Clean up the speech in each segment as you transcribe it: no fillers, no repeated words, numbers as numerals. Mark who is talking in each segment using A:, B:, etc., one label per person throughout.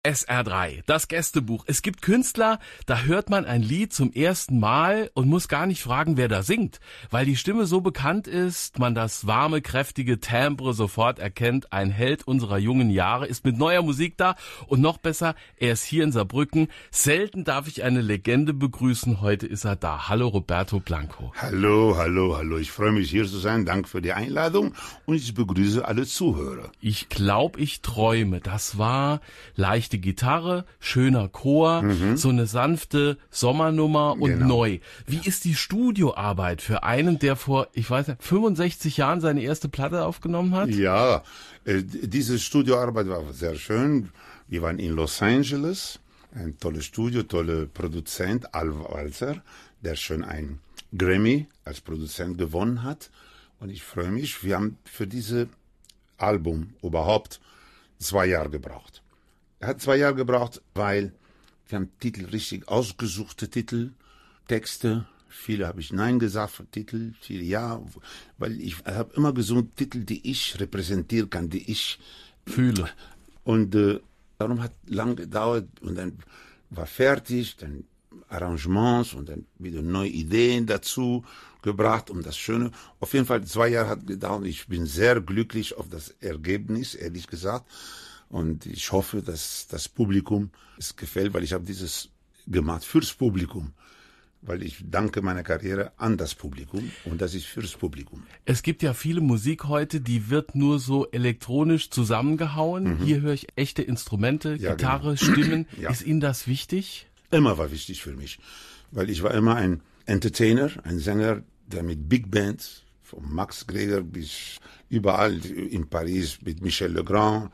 A: SR3, das Gästebuch. Es gibt Künstler, da hört man ein Lied zum ersten Mal und muss gar nicht fragen, wer da singt. Weil die Stimme so bekannt ist, man das warme, kräftige Timbre sofort erkennt. Ein Held unserer jungen Jahre ist mit neuer Musik da und noch besser, er ist hier in Saarbrücken. Selten darf ich eine Legende begrüßen, heute ist er da. Hallo Roberto Blanco.
B: Hallo, hallo, hallo. Ich freue mich hier zu sein. Danke für die Einladung und ich begrüße alle Zuhörer.
A: Ich glaube, ich träume. Das war leichte Gitarre, schöner Chor, so eine sanfte Sommernummer und
B: Genau.
A: neu. Wie ist die Studioarbeit für einen, der vor, ich weiß nicht, 65 Jahren seine erste Platte aufgenommen hat?
B: Ja, diese Studioarbeit war sehr schön. Wir waren in Los Angeles. Ein tolles Studio, toller Produzent, Al Walzer, der schon ein Grammy als Produzent gewonnen hat. Und ich freue mich, wir haben für dieses Album überhaupt 2 Jahre gebraucht. Er hat 2 Jahre gebraucht, weil wir haben Titel, richtig ausgesuchte Titel, Texte. Viele habe ich Nein gesagt für Titel, viele Ja, weil ich habe immer gesungen Titel, die ich repräsentieren kann, die ich
A: Fühle.
B: Und darum hat lang gedauert und dann war fertig, dann Arrangements und dann wieder neue Ideen dazu gebracht, um das Schöne. Auf jeden Fall 2 Jahre hat gedauert. Ich bin sehr glücklich auf das Ergebnis, ehrlich gesagt. Und ich hoffe, dass das Publikum es gefällt, weil ich habe dieses gemacht fürs Publikum. Weil ich danke meiner Karriere an das Publikum und das ist fürs Publikum.
A: Es gibt ja viele Musik heute, die wird nur so elektronisch zusammengehauen. Hier höre ich echte Instrumente,
B: Ja,
A: Gitarre,
B: genau.
A: Stimmen.
B: Ja.
A: Ist Ihnen das wichtig?
B: Immer war wichtig für mich, weil ich war immer ein Entertainer, ein Sänger, der mit Big Bands, von Max Greger bis überall in Paris mit Michel Legrand,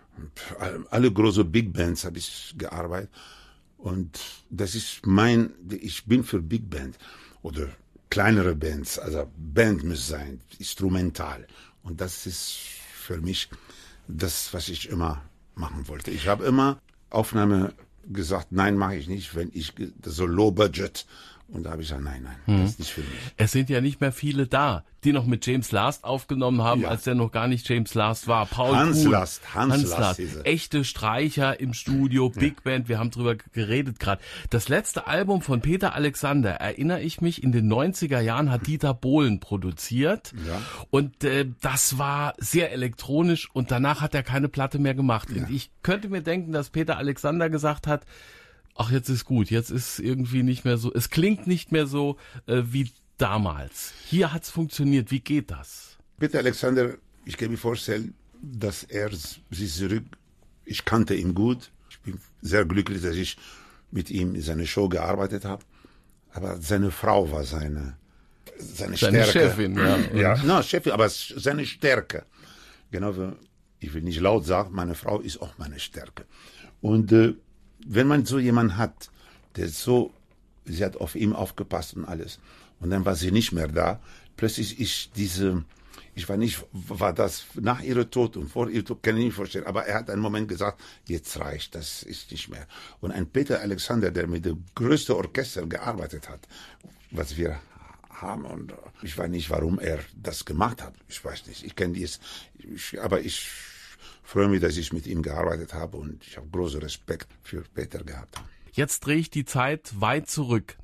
B: alle große Big Bands habe ich gearbeitet. Und das ist ich bin für Big Band oder kleinere Bands, also Band muss sein, instrumental. Und das ist für mich das, was ich immer machen wollte. Ich habe immer Aufnahme gesagt, nein, mache ich nicht, wenn ich so low budget. Und da habe ich gesagt, nein, das ist nicht für mich.
A: Es sind ja nicht mehr viele da, die noch mit James Last aufgenommen haben,
B: Ja.
A: als der noch gar nicht James Last war. Paul
B: Hans
A: Kuhn,
B: Last, Hans Last ist er.
A: echte Streicher im Studio, Big Band, wir haben drüber geredet gerade. Das letzte Album von Peter Alexander, erinnere ich mich, in den 90er Jahren hat Dieter Bohlen produziert.
B: Ja.
A: Und das war sehr elektronisch und danach hat er keine Platte mehr gemacht. Und ich könnte mir denken, dass Peter Alexander gesagt hat, ach, jetzt ist gut, jetzt ist irgendwie nicht mehr so, es klingt nicht mehr so wie damals. Hier hat's funktioniert, wie geht das?
B: Peter Alexander, ich kann mir vorstellen, dass er sich zurück, ich kannte ihn gut, ich bin sehr glücklich, dass ich mit ihm in seiner Show gearbeitet habe, aber seine Frau war seine Stärke.
A: Chefin, ja.
B: Ja, Chefin, aber seine Stärke. Genau wie, ich will nicht laut sagen, meine Frau ist auch meine Stärke. Und wenn man so jemanden hat, der sie hat auf ihn aufgepasst und alles, und dann war sie nicht mehr da, plötzlich ich war nicht, war das nach ihrem Tod und vor ihrem Tod, kann ich nicht vorstellen, aber er hat einen Moment gesagt, jetzt reicht, das ist nicht mehr. Und ein Peter Alexander, der mit dem größten Orchester gearbeitet hat, was wir haben, und ich weiß nicht, warum er das gemacht hat, ich weiß nicht, ich kenne dies, aber ich freue mich, dass ich mit ihm gearbeitet habe und ich habe großen Respekt für Peter gehabt.
A: Jetzt drehe ich die Zeit weit zurück.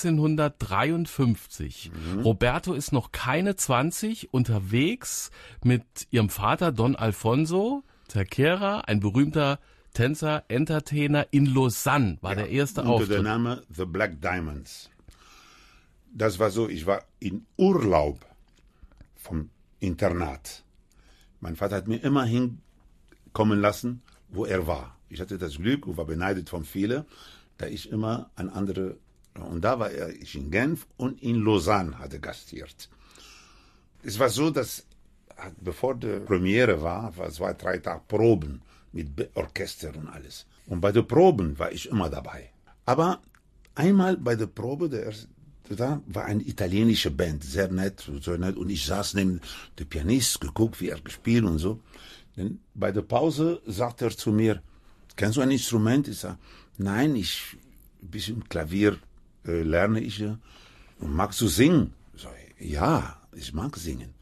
A: 1953. Roberto ist noch keine 20, unterwegs mit ihrem Vater Don Alfonso Terquera, ein berühmter Tänzer, Entertainer in Lausanne, war der erste
B: unter
A: Auftritt.
B: dem Namen The Black Diamonds. Das war so, ich war in Urlaub vom Internat. Mein Vater hat mir immer hinkommen lassen, wo er war. Ich hatte das Glück und war beneidet von vielen, da ich immer an andere, und da war ich in Genf und in Lausanne hatte gastiert. Es war so, dass bevor die Premiere war 2, 3 Tage Proben mit Orchester und alles. Und bei den Proben war ich immer dabei. Aber einmal bei der Probe, da war eine italienische Band, sehr nett, und ich saß neben dem Pianist, geguckt, wie er gespielt und so. Denn bei der Pause sagt er zu mir, kennst du ein Instrument? Ich sage, nein, ein bisschen Klavier lerne ich. Und magst du singen? Ich sage, ja, ich mag singen.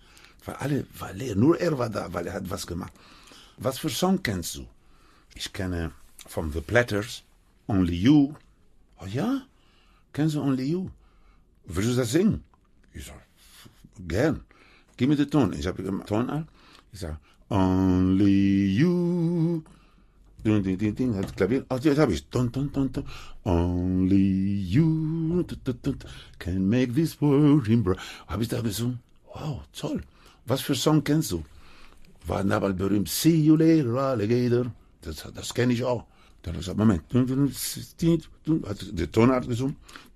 B: Nur er war da, weil er hat was gemacht. Was für Song kennst du? Ich kenne von The Platters, Only You. Oh ja, kennst du Only You? Willst du das singen? Ich sag, gern. Gib mir den Ton. Ich habe den Ton an. Ich sag, Only You. Ding, hat Klavier. Ach, jetzt habe ich. Ton. Only You can make this world in bright. Habe ich da gesungen? Wow, toll. Was für Song kennst du? War damals berühmt. See you later, alligator. Das kenne ich auch. Dann habe ich gesagt, Moment. Der Ton hat gesungen.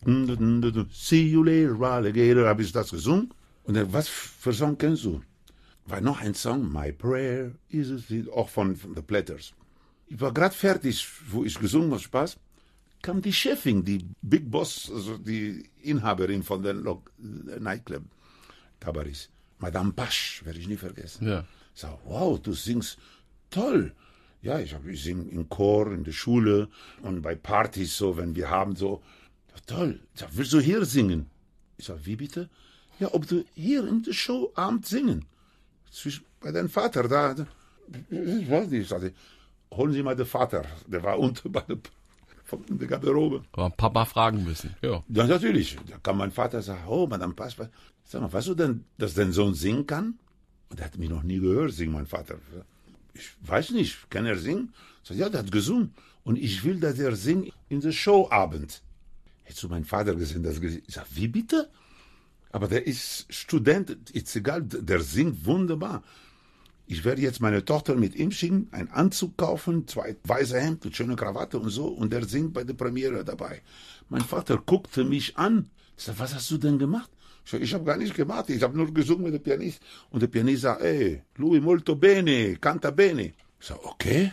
B: See you later, alligator. Habe ich das gesungen? Und dann, was für Song kennst du? War noch ein Song, My Prayer is a Seed, auch von The Platters. Ich war gerade fertig, wo ich gesungen habe, Spaß. Kam die Chefin, die Big Boss, also die Inhaberin von der Nightclub, Tabaris. Madame Pasch, werde ich nie vergessen.
A: Ja.
B: Ich sag, wow, du singst toll. Ja, ich singe im Chor, in der Schule und bei Partys so, wenn wir haben so. Ja, toll. Ich sag, willst du hier singen? Ich sag, wie bitte? Ja, ob du hier in der Show abend singen. Bei deinem Vater da. Ich weiß nicht. Ich sagte, holen Sie mal den Vater. Der war unten bei der Garderobe.
A: Aber Papa fragen müssen. Ja.
B: Ja, natürlich. Da kam mein Vater und sagte, oh, Madame Pasch, sag mal, weißt du denn, dass dein Sohn singen kann? Und er hat mich noch nie gehört singen, mein Vater. Ich weiß nicht, kann er singen? Ich sag, ja, der hat gesungen. Und ich will, dass er singt in der Showabend. Hättest du meinen Vater gesehen, das gesehen? Ich sag, wie bitte? Aber der ist Student, ist egal, der singt wunderbar. Ich werde jetzt meine Tochter mit ihm schicken, einen Anzug kaufen, 2 weiße Hemden, schöne Krawatte und so, und der singt bei der Premiere dabei. Mein Vater guckte mich an. Ich sag, was hast du denn gemacht? Ich habe gar nichts gemacht, ich habe nur gesungen mit dem Pianist. Und der Pianist sagt, lui molto bene, canta bene. Ich sag, okay.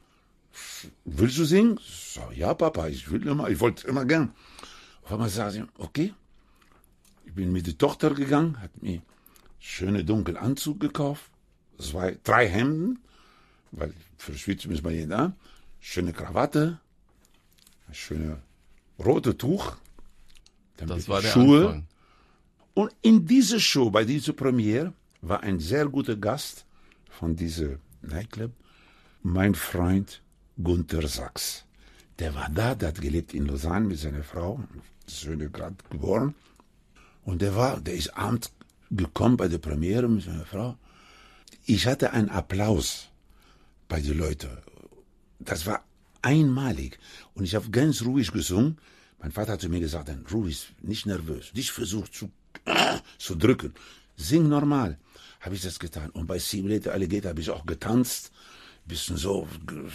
B: Willst du singen? Ich sag, ja, Papa, ich wollte immer gern. Auf einmal sagt sie, okay. Ich bin mit der Tochter gegangen, hat mir schöne dunklen Anzug gekauft, 3 Hemden, weil für Schweiz müssen wir hier da, schöne Krawatte, ein schönes rotes Tuch, dann
A: Das war der
B: Schuhe.
A: Anfang.
B: Und in dieser Show, bei dieser Premiere, war ein sehr guter Gast von dieser Nightclub, mein Freund Gunther Sachs. Der war da, der hat gelebt in Lausanne mit seiner Frau, Söhne gerade geboren. Und der ist abends gekommen bei der Premiere mit seiner Frau. Ich hatte einen Applaus bei den Leuten. Das war einmalig. Und ich habe ganz ruhig gesungen. Mein Vater hat zu mir gesagt, ruhig, nicht nervös, nicht versucht zu drücken. Sing normal. Habe ich das getan. Und bei Simulator Alligator habe ich auch getanzt. Bisschen so.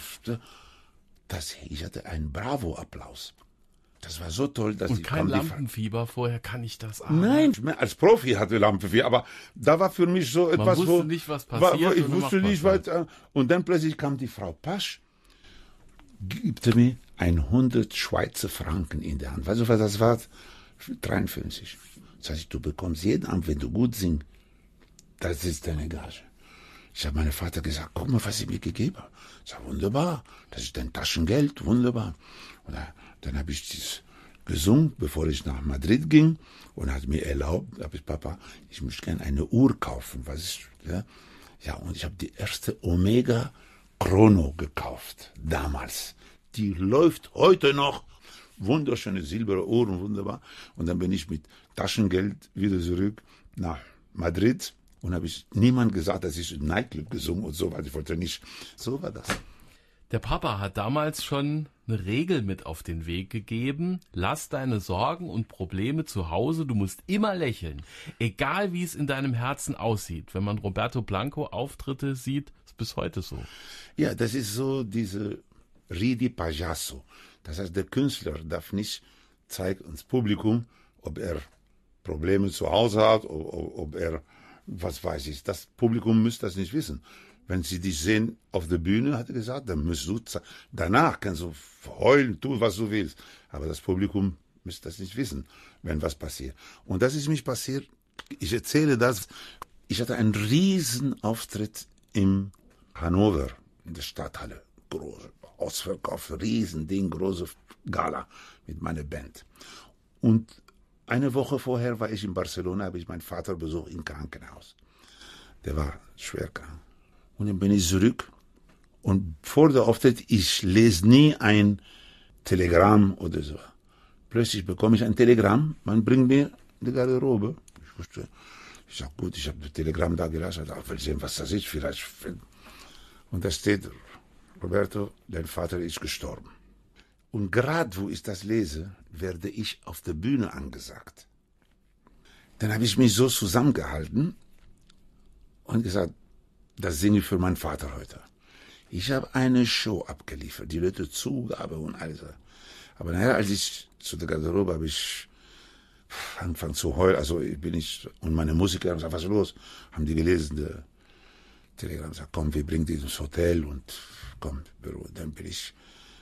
B: Ich hatte einen Bravo-Applaus. Das war so toll, dass
A: Und kein Lampenfieber, vorher kann ich das ahnen.
B: Nein, als Profi hatte Lampenfieber, aber da war für mich so etwas,
A: Man wusste nicht, was passiert.
B: Ich wusste nicht, und dann plötzlich kam die Frau Pasch, gibte mir 100 Schweizer Franken in der Hand. Weißt du, was das war? 53. Das heißt, du bekommst jeden Abend, wenn du gut singst, das ist deine Gage. Ich habe meinem Vater gesagt, guck mal, was sie mir gegeben hat. Ich sage, wunderbar, das ist dein Taschengeld, wunderbar. Und dann habe ich das gesungen, bevor ich nach Madrid ging, und hat mir erlaubt, habe ich, Papa, ich möchte gerne eine Uhr kaufen. Was ist, ja, und ich habe die erste Omega Chrono gekauft, damals. Die läuft heute noch. Wunderschöne silberne Uhren, wunderbar. Und dann bin ich mit Taschengeld wieder zurück nach Madrid. Und habe ich niemand gesagt, dass ich im Nightclub gesungen und so, weil ich wollte nicht. So war das.
A: Der Papa hat damals schon eine Regel mit auf den Weg gegeben. Lass deine Sorgen und Probleme zu Hause. Du musst immer lächeln. Egal wie es in deinem Herzen aussieht. Wenn man Roberto Blanco Auftritte sieht, ist bis heute so.
B: Ja, das ist so diese Ridi Pajasso. Das heißt, der Künstler darf nicht zeigen ins Publikum, ob er Probleme zu Hause hat, ob er, was weiß ich, das Publikum müsste das nicht wissen. Wenn sie dich sehen auf der Bühne, hat er gesagt, dann musst du, danach kannst du heulen, tun, was du willst. Aber das Publikum müsste das nicht wissen, wenn was passiert. Und das ist mich passiert. Ich erzähle das. Ich hatte einen riesen Auftritt in Hannover, in der Stadthalle. Große Ausverkauf, Riesending, große Gala mit meiner Band. Und eine Woche vorher war ich in Barcelona, habe ich meinen Vater besucht im Krankenhaus. Der war schwer krank. Und dann bin ich zurück Und vor der Auftritt, ich lese nie ein Telegramm oder so. Plötzlich bekomme ich ein Telegramm, man bringt mir die Garderobe. Ich sage, gut, ich habe das Telegramm da gelassen, ich will sehen, was das ist, vielleicht. Und da steht, Roberto, dein Vater ist gestorben. Und gerade wo ich das lese, werde ich auf der Bühne angesagt. Dann habe ich mich so zusammengehalten und gesagt, das singe ich für meinen Vater heute. Ich habe eine Show abgeliefert, die Leute Zugabe und alles. Aber nachher, als ich zu der Garderobe habe ich angefangen zu heulen, also und meine Musiker haben gesagt, was ist los? Haben die gelesen, der Telegramm sagt, komm, wir bringen dich ins Hotel und komm, Büro. Dann bin ich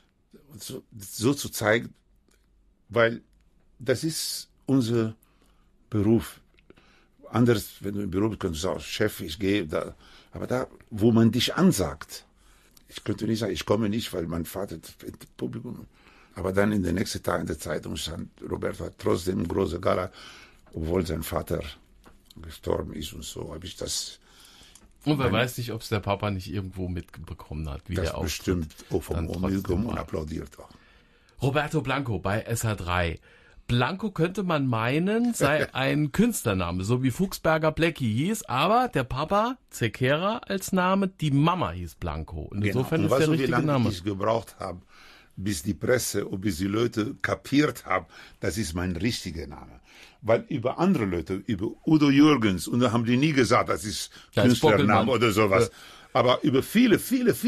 B: so zu zeigen, weil das ist unser Beruf. Anders, wenn du im Büro bist, könntest du sagen, Chef, ich gehe da. Aber da, wo man dich ansagt, ich könnte nicht sagen, ich komme nicht, weil mein Vater im Publikum. Aber dann in den nächsten Tagen in der Zeitung stand, Roberto hat trotzdem eine große Gala, obwohl sein Vater gestorben ist und so, habe ich das.
A: Und wer weiß nicht, ob es der Papa nicht irgendwo mitbekommen hat, wie
B: das
A: der auftritt.
B: Bestimmt auch vom Publikum und applaudiert auch.
A: Roberto Blanco bei SH3. Blanco könnte man meinen, sei ein Künstlername, so wie Fuchsberger Blackie hieß, aber der Papa, Zekera als Name, die Mama hieß Blanco. Und insofern
B: genau. Und
A: ist der
B: weißt du,
A: richtige
B: wie lange
A: Name.
B: ich gebraucht habe, bis die Presse und bis die Leute kapiert haben, das ist mein richtiger Name. Weil über andere Leute, über Udo Jürgens, und da haben die nie gesagt, das ist Künstlername oder sowas. Ja. Aber über viele,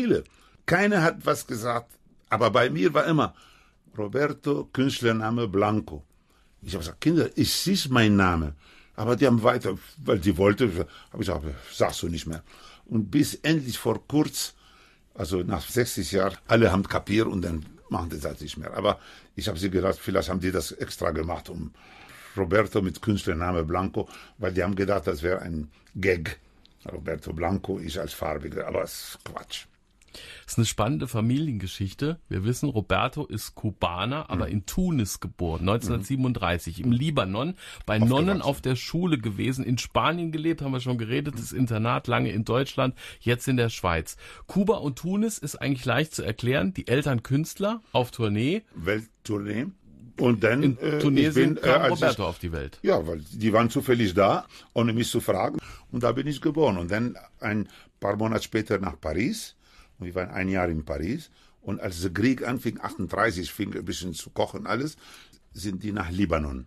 B: keiner hat was gesagt. Aber bei mir war immer Roberto, Künstlername Blanco. Ich habe gesagt, Kinder, es ist mein Name. Aber die haben weiter, weil sie wollte, habe ich gesagt, sagst du nicht mehr. Und bis endlich vor kurz, also nach 60 Jahren, alle haben kapiert und dann machen die das nicht mehr. Aber ich habe sie gedacht, vielleicht haben die das extra gemacht, um Roberto mit Künstlername Blanco, weil die haben gedacht, das wäre ein Gag. Roberto Blanco, ich als Farbiger, aber das ist Quatsch.
A: Das ist eine spannende Familiengeschichte. Wir wissen, Roberto ist Kubaner, aber in Tunis geboren, 1937, im Libanon, bei Nonnen auf der Schule gewesen, in Spanien gelebt, haben wir schon geredet, das Internat lange in Deutschland, jetzt in der Schweiz. Kuba und Tunis ist eigentlich leicht zu erklären, die Eltern Künstler auf Tournee.
B: Welttournee. Und dann
A: in Tunesien kam Roberto auf die Welt.
B: Ja, weil die waren zufällig da, ohne mich zu fragen. Und da bin ich geboren. Und dann ein paar Monate später nach Paris. Und wir waren ein Jahr in Paris. Und als der Krieg anfing, 38, fing ein bisschen zu kochen alles, sind die nach Libanon.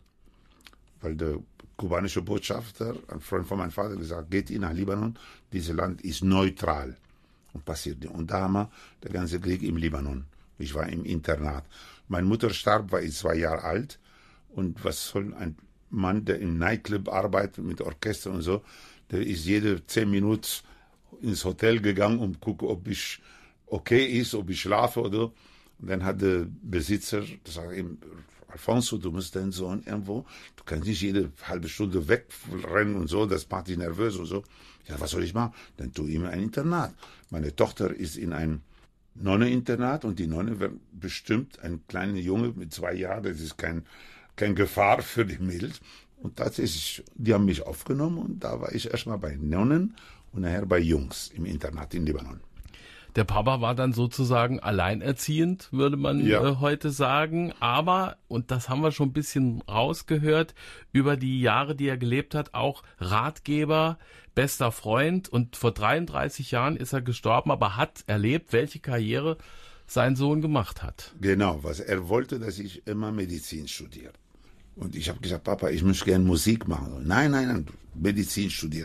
B: Weil der kubanische Botschafter, ein Freund von meinem Vater, gesagt, geht ihr nach Libanon, dieses Land ist neutral. Und passiert nicht. Und da haben wir den ganzen Krieg im Libanon. Ich war im Internat. Meine Mutter starb, war ich 2 Jahre alt. Und was soll ein Mann, der im Nightclub arbeitet, mit Orchester und so, der ist jede 10 Minuten ins Hotel gegangen, um zu gucken, ob ich okay ist, ob ich schlafe oder. Und dann hat der Besitzer gesagt, Alfonso, du musst deinen Sohn irgendwo, du kannst nicht jede halbe Stunde wegrennen und so, das macht dich nervös und so. Ja, was soll ich machen? Dann tu ihm ein Internat. Meine Tochter ist in ein Nonne-Internat und die Nonne wird bestimmt ein kleiner Junge mit 2 Jahren, das ist kein Gefahr für die Mädels. Und tatsächlich, die haben mich aufgenommen und da war ich erstmal bei Nonnen und nachher bei Jungs im Internat in Libanon.
A: Der Papa war dann sozusagen alleinerziehend, würde man heute sagen. Aber, und das haben wir schon ein bisschen rausgehört, über die Jahre, die er gelebt hat, auch Ratgeber, bester Freund. Und vor 33 Jahren ist er gestorben, aber hat erlebt, welche Karriere sein Sohn gemacht hat.
B: Genau, was er wollte, dass ich immer Medizin studiere. Und ich habe gesagt, Papa, ich möchte gerne Musik machen. Nein, Medizin studiert.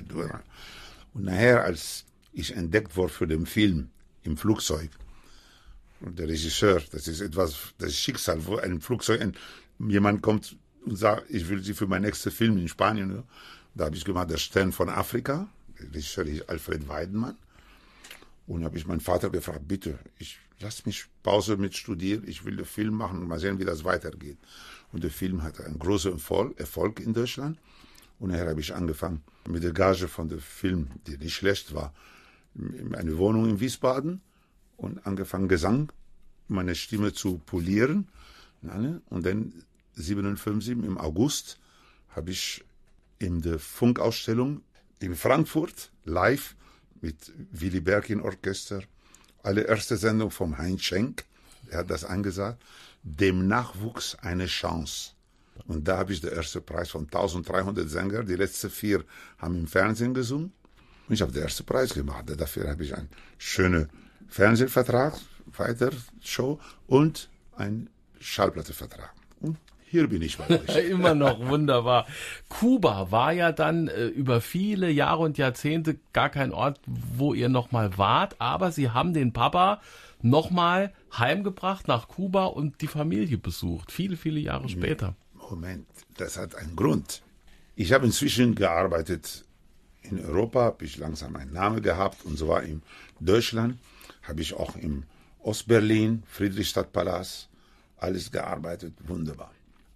B: Und nachher, als ich entdeckt wurde für den Film, im Flugzeug. Und der Regisseur, das ist Schicksal, wo ein Flugzeug, jemand kommt und sagt, ich will Sie für meinen nächsten Film in Spanien. Da habe ich gemacht, der Stern von Afrika. Der Regisseur ist Alfred Weidenmann. Und habe ich meinen Vater gefragt, bitte, lass mich Pause mit studieren, ich will den Film machen und mal sehen, wie das weitergeht. Und der Film hatte einen großen Erfolg in Deutschland. Und nachher habe ich angefangen mit der Gage von dem Film, die nicht schlecht war, eine Wohnung in Wiesbaden und angefangen Gesang, meine Stimme zu polieren. Und dann 1957 im August habe ich in der Funkausstellung in Frankfurt live mit Willy Berkin Orchester, allererste Sendung vom Heinz Schenk, er hat das angesagt, dem Nachwuchs eine Chance. Und da habe ich den ersten Preis von 1300 Sängern, die letzten 4 haben im Fernsehen gesungen. Und ich habe den ersten Preis gemacht. Dafür habe ich einen schönen Fernsehvertrag, weiter Show und einen Schallplattenvertrag. Und hier bin ich bei euch.
A: Immer noch wunderbar. Kuba war ja dann über viele Jahre und Jahrzehnte gar kein Ort, wo ihr nochmal wart, aber Sie haben den Papa nochmal heimgebracht nach Kuba und die Familie besucht, viele, viele Jahre später.
B: Moment, das hat einen Grund. Ich habe inzwischen gearbeitet in Europa, habe ich langsam einen Namen gehabt und so war in Deutschland, habe ich auch im Ostberlin, Friedrichstadtpalast, alles gearbeitet, wunderbar.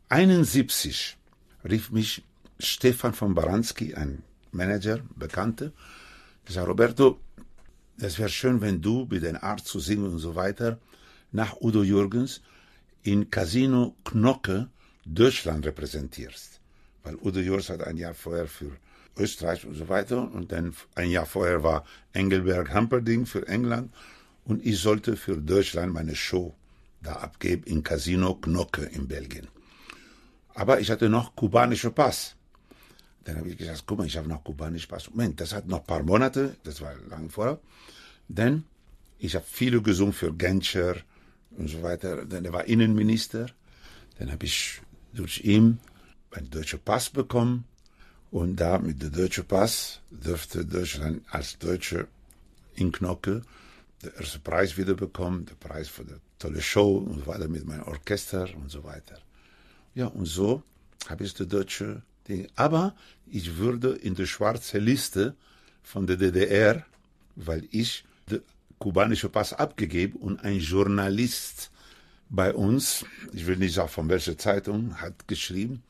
B: 1971 rief mich Stefan von Baranski, ein Manager, Bekannter, der sagte, Roberto, das wäre schön, wenn du mit den Art zu singen und so weiter nach Udo Jürgens in Casino Knocke Deutschland repräsentierst. Weil Udo Jürgens hat ein Jahr vorher für Österreich und so weiter und dann ein Jahr vorher war Engelberg-Hamperding für England und ich sollte für Deutschland meine Show da abgeben in Casino Knocke in Belgien. Aber ich hatte noch kubanischen Pass. Dann habe ich gesagt, guck mal, ich habe noch kubanischen Pass. Moment, das hat noch ein paar Monate, das war lange vorher. Denn ich habe viele gesungen für Genscher und so weiter. Dann er war Innenminister. Dann habe ich durch ihn einen deutschen Pass bekommen. Und da mit dem deutschen Pass dürfte Deutschland als Deutsche in Knocke den ersten Preis wieder bekommen, den Preis für die tolle Show und so weiter mit meinem Orchester und so weiter. Ja, und so habe ich die deutsche Ding. Aber ich würde in die schwarze Liste von der DDR, weil ich den kubanischen Pass abgegeben und ein Journalist bei uns, ich will nicht sagen von welcher Zeitung, hat geschrieben,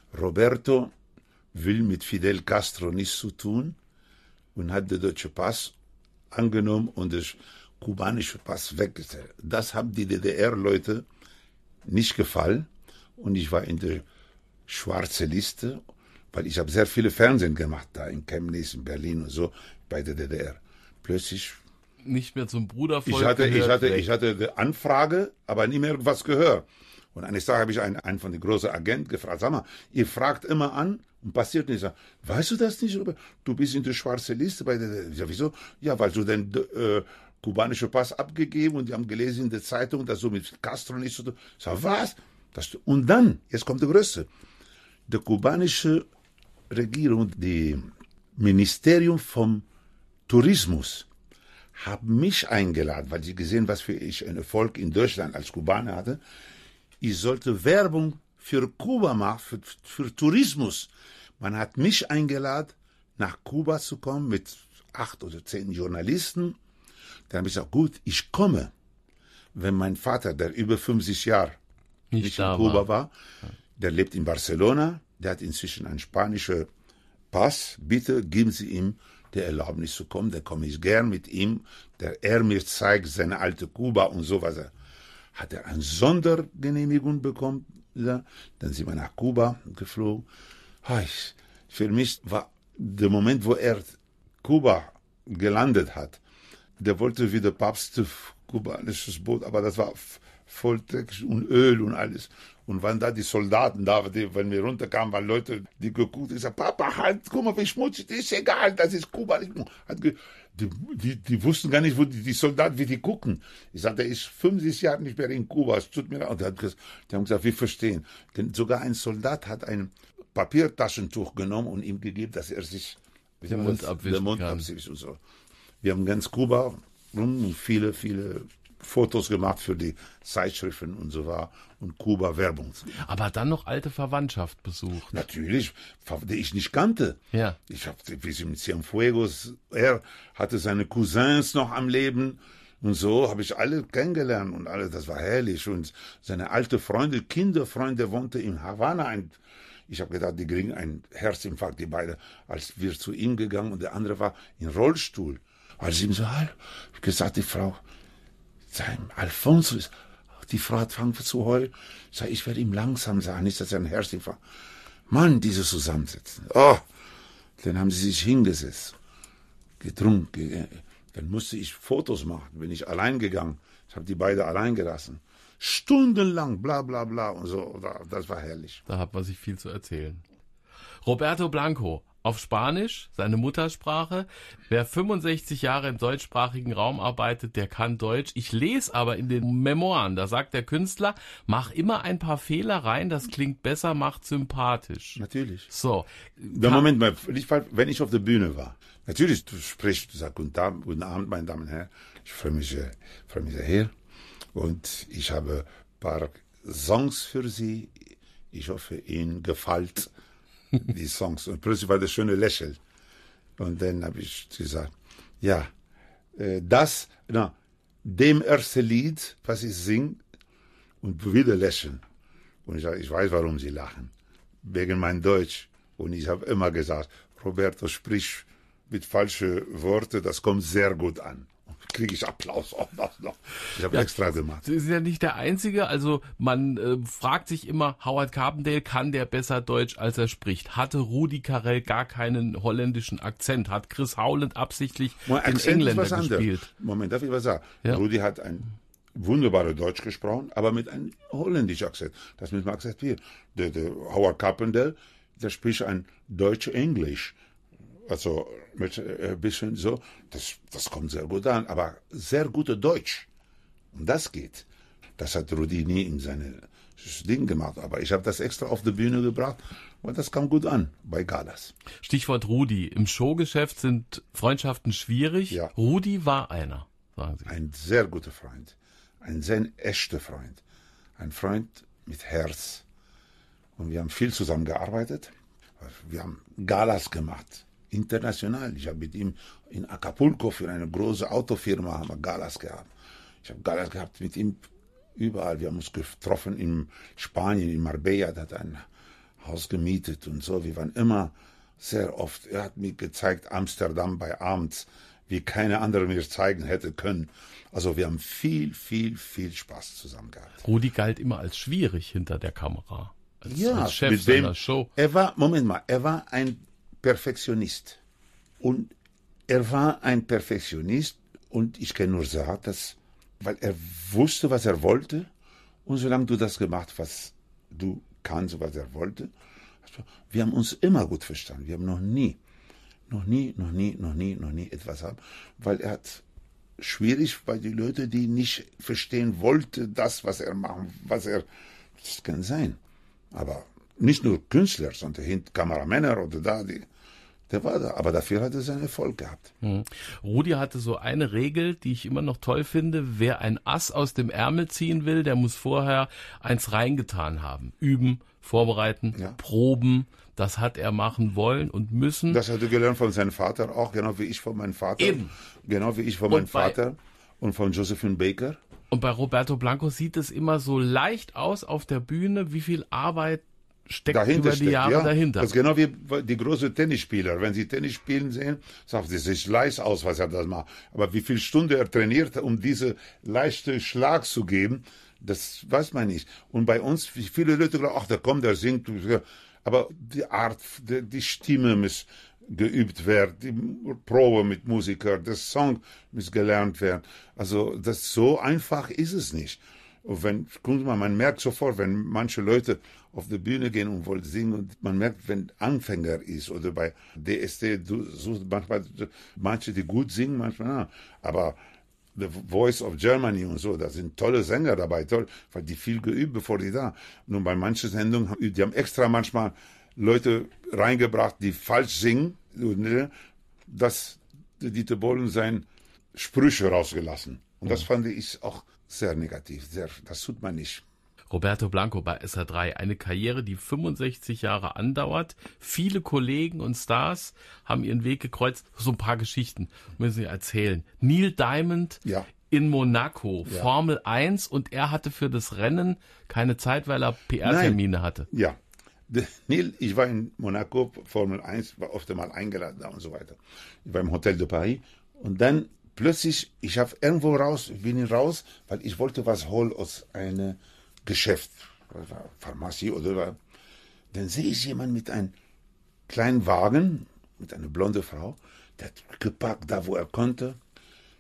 B: Roberto will mit Fidel Castro nichts zu tun und hat den deutschen Pass angenommen und den kubanischen Pass weggestellt. Das haben die DDR-Leute nicht gefallen und ich war in der schwarzen Liste, weil ich habe sehr viele Fernsehen gemacht da in Chemnitz, in Berlin und so bei der DDR. Plötzlich
A: Nicht mehr zum Brudervolk
B: ich hatte die Anfrage, aber nie mehr was gehört. Und eines Tages habe ich einen von den großen Agenten gefragt, sag mal, ihr fragt immer an und passiert nichts. Weißt du das nicht? Du bist in der schwarzen Liste bei der. Ja, wieso? Ja, weil du den kubanischen Pass abgegeben und die haben gelesen in der Zeitung, dass du mit Castro nichts zu tun hast. Ich sag, was? Und dann, jetzt kommt der Größte. Die kubanische Regierung, die Ministerium vom Tourismus, haben mich eingeladen, weil sie gesehen, was für ich einen Erfolg in Deutschland als Kubaner hatte. Ich sollte Werbung für Kuba machen, für Tourismus. Man hat mich eingeladen, nach Kuba zu kommen mit 8 oder 10 Journalisten. Dann habe ich gesagt, gut, ich komme. Wenn mein Vater, der über 50 Jahre nicht in Kuba war, der lebt in Barcelona, der hat inzwischen einen spanischen Pass. Bitte geben Sie ihm die Erlaubnis zu kommen, da komme ich gern mit ihm, er mir zeigt seine alte Kuba und sowas. Hat er eine Sondergenehmigung bekommen, dann sind wir nach Kuba geflogen. Für mich war der Moment, wo er Kuba gelandet hat, der wollte wie der Papst kubanisches Boot, aber das war voll Dreck und Öl und alles. Und waren da die Soldaten da, wenn wir runterkamen, waren Leute, die geguckt, ich sag, Papa, halt, guck mal, wie schmutzig, das ist egal, das ist Kuba. Die wussten gar nicht, wo die Soldaten, wie die gucken. Ich sagte, der ist 50 Jahre nicht mehr in Kuba, es tut mir leid. Und die haben gesagt, wir verstehen. Denn sogar ein Soldat hat ein Papiertaschentuch genommen und ihm gegeben, dass er sich
A: den Mund abwischt
B: und so. Wir haben ganz Kuba und viele Fotos gemacht für die Zeitschriften und so war und Kuba Werbung.
A: Aber dann noch alte Verwandtschaft besucht.
B: Natürlich, die ich nicht kannte.
A: Ja.
B: Ich habe, wie sie mit Cienfuegos, er hatte seine Cousins noch am Leben und so habe ich alle kennengelernt und alle, das war herrlich und seine alte Freunde, Kinderfreunde wohnte in Havanna. Ich habe gedacht, die kriegen einen Herzinfarkt, die beiden, als wir zu ihm gegangen und der andere war im Rollstuhl. Als ihm so, gesagt, die Frau, Alfonso ist, die Frau hat angefangen zu heulen. Ich werde ihm langsam sagen, nicht, dass er ein Herzinfarkt. Mann, dieses Zusammensitzen. Oh, dann haben sie sich hingesetzt, getrunken, Dann musste ich Fotos machen, bin ich allein gegangen. Ich habe die beiden allein gelassen. Stundenlang, bla bla bla und so. Das war herrlich.
A: Da hat man sich viel zu erzählen. Roberto Blanco, auf Spanisch, seine Muttersprache. Wer 65 Jahre im deutschsprachigen Raum arbeitet, der kann Deutsch. Ich lese aber in den Memoiren, da sagt der Künstler, mach immer ein paar Fehler rein, das klingt besser, macht sympathisch.
B: Natürlich.
A: So.
B: Moment mal, wenn ich auf der Bühne war, natürlich, du sprichst, du sagst guten Abend, meine Damen und Herren, ich freue mich sehr hier und ich habe ein paar Songs für Sie. Ich hoffe, Ihnen gefällt die Songs. Und plötzlich war das schöne Lächeln. Und dann habe ich gesagt, ja, dem ersten Lied, was ich singe, und wieder lächeln. Und ich sage, ich weiß, warum Sie lachen. Wegen mein Deutsch. Und ich habe immer gesagt, Roberto, sprich mit falschen Worten, das kommt sehr gut an. Kriege ich Applaus auch noch. Ich habe extra gemacht.
A: Das ist ja nicht der Einzige. Also man fragt sich immer, Howard Carpendale, kann der besser Deutsch, als er spricht? Hatte Rudi Carrell gar keinen holländischen Akzent? Hat Chris Howland absichtlich den Engländer gespielt?
B: Moment, darf ich was sagen?
A: Ja.
B: Rudi hat ein wunderbares Deutsch gesprochen, aber mit einem holländischen Akzent. Das müssen wir akzeptieren. Der Howard Carpendale, der spricht ein Deutsch-Englisch. Also mit ein bisschen so, das kommt sehr gut an, aber sehr gute Deutsch. Und das geht. Das hat Rudi nie in seine Ding gemacht, aber ich habe das extra auf die Bühne gebracht, weil das kam gut an bei Galas.
A: Stichwort Rudi. Im Showgeschäft sind Freundschaften schwierig.
B: Ja.
A: Rudi war einer, sagen Sie.
B: Ein sehr guter Freund, ein sehr echter Freund, ein Freund mit Herz. Und wir haben viel zusammengearbeitet. Wir haben Galas gemacht. International. Ich habe mit ihm in Acapulco für eine große Autofirma haben wir Galas gehabt. Ich habe Galas gehabt mit ihm überall. Wir haben uns getroffen in Spanien, in Marbella. Da hat er ein Haus gemietet und so. Wir waren immer sehr oft. Er hat mir gezeigt, Amsterdam bei Abends, wie keine andere mir zeigen hätte können. Also wir haben viel Spaß zusammen gehabt.
A: Rudi galt immer als schwierig hinter der Kamera. Als Chef
B: mit
A: seiner Show.
B: Er war ein Perfektionist. Und er war ein Perfektionist und ich kann nur sagen, weil er wusste, was er wollte und solange du das gemacht, was du kannst, was er wollte, wir haben uns immer gut verstanden. Wir haben noch nie etwas haben, weil er hat schwierig, weil die Leute, die nicht verstehen wollten, das, was er macht, das kann sein. Aber nicht nur Künstler, sondern Kameramänner oder der war da. Aber dafür hat er seinen Erfolg gehabt.
A: Rudi hatte so eine Regel, die ich immer noch toll finde. Wer ein Ass aus dem Ärmel ziehen will, der muss vorher eins reingetan haben. Üben, vorbereiten, proben. Das hat er machen wollen und müssen.
B: Das hat er gelernt von seinem Vater auch, genau wie ich von meinem Vater.
A: Eben.
B: Genau wie ich von meinem Vater und von Josephine Baker.
A: Und bei Roberto Blanco sieht es immer so leicht aus auf der Bühne, wie viel Arbeit steckt
B: dahinter
A: über die Jahre dahinter.
B: Das ist genau wie die großen Tennisspieler. Wenn sie Tennis spielen sehen, sagt sie, es sieht leicht aus, was er das macht. Aber wie viel Stunde er trainiert, um diese leichte Schlag zu geben, das weiß man nicht. Und bei uns, viele Leute glauben, ach, der kommt, der singt. Aber die Art, die Stimme muss geübt werden, die Probe mit Musikern, der Song muss gelernt werden. Also so einfach ist es nicht. Und guck mal, man merkt sofort, wenn manche Leute auf die Bühne gehen und wollen singen, und man merkt, wenn Anfänger ist oder bei DSD, du suchst manchmal manche, die gut singen, manchmal, aber The Voice of Germany und so, da sind tolle Sänger dabei, toll, weil die viel geübt, bevor die da. Nun bei manchen Sendungen, die haben extra manchmal Leute reingebracht, die falsch singen, dass Dieter Bohlen seine Sprüche rausgelassen. Und das fand ich auch sehr negativ. Das tut man nicht.
A: Roberto Blanco bei SR3, eine Karriere, die 65 Jahre andauert. Viele Kollegen und Stars haben ihren Weg gekreuzt. So ein paar Geschichten müssen wir erzählen. Neil Diamond in Monaco, Formel 1, und er hatte für das Rennen keine Zeit, weil er PR-Termine hatte.
B: Ja. Neil, ich war in Monaco, Formel 1, war oft einmal eingeladen und so weiter. Ich war im Hotel de Paris und dann plötzlich, ich bin raus, weil ich wollte was holen aus einem Geschäft, Pharmazie oder. Dann sehe ich jemanden mit einem kleinen Wagen, mit einer blonden Frau, der hat geparkt, da wo er konnte.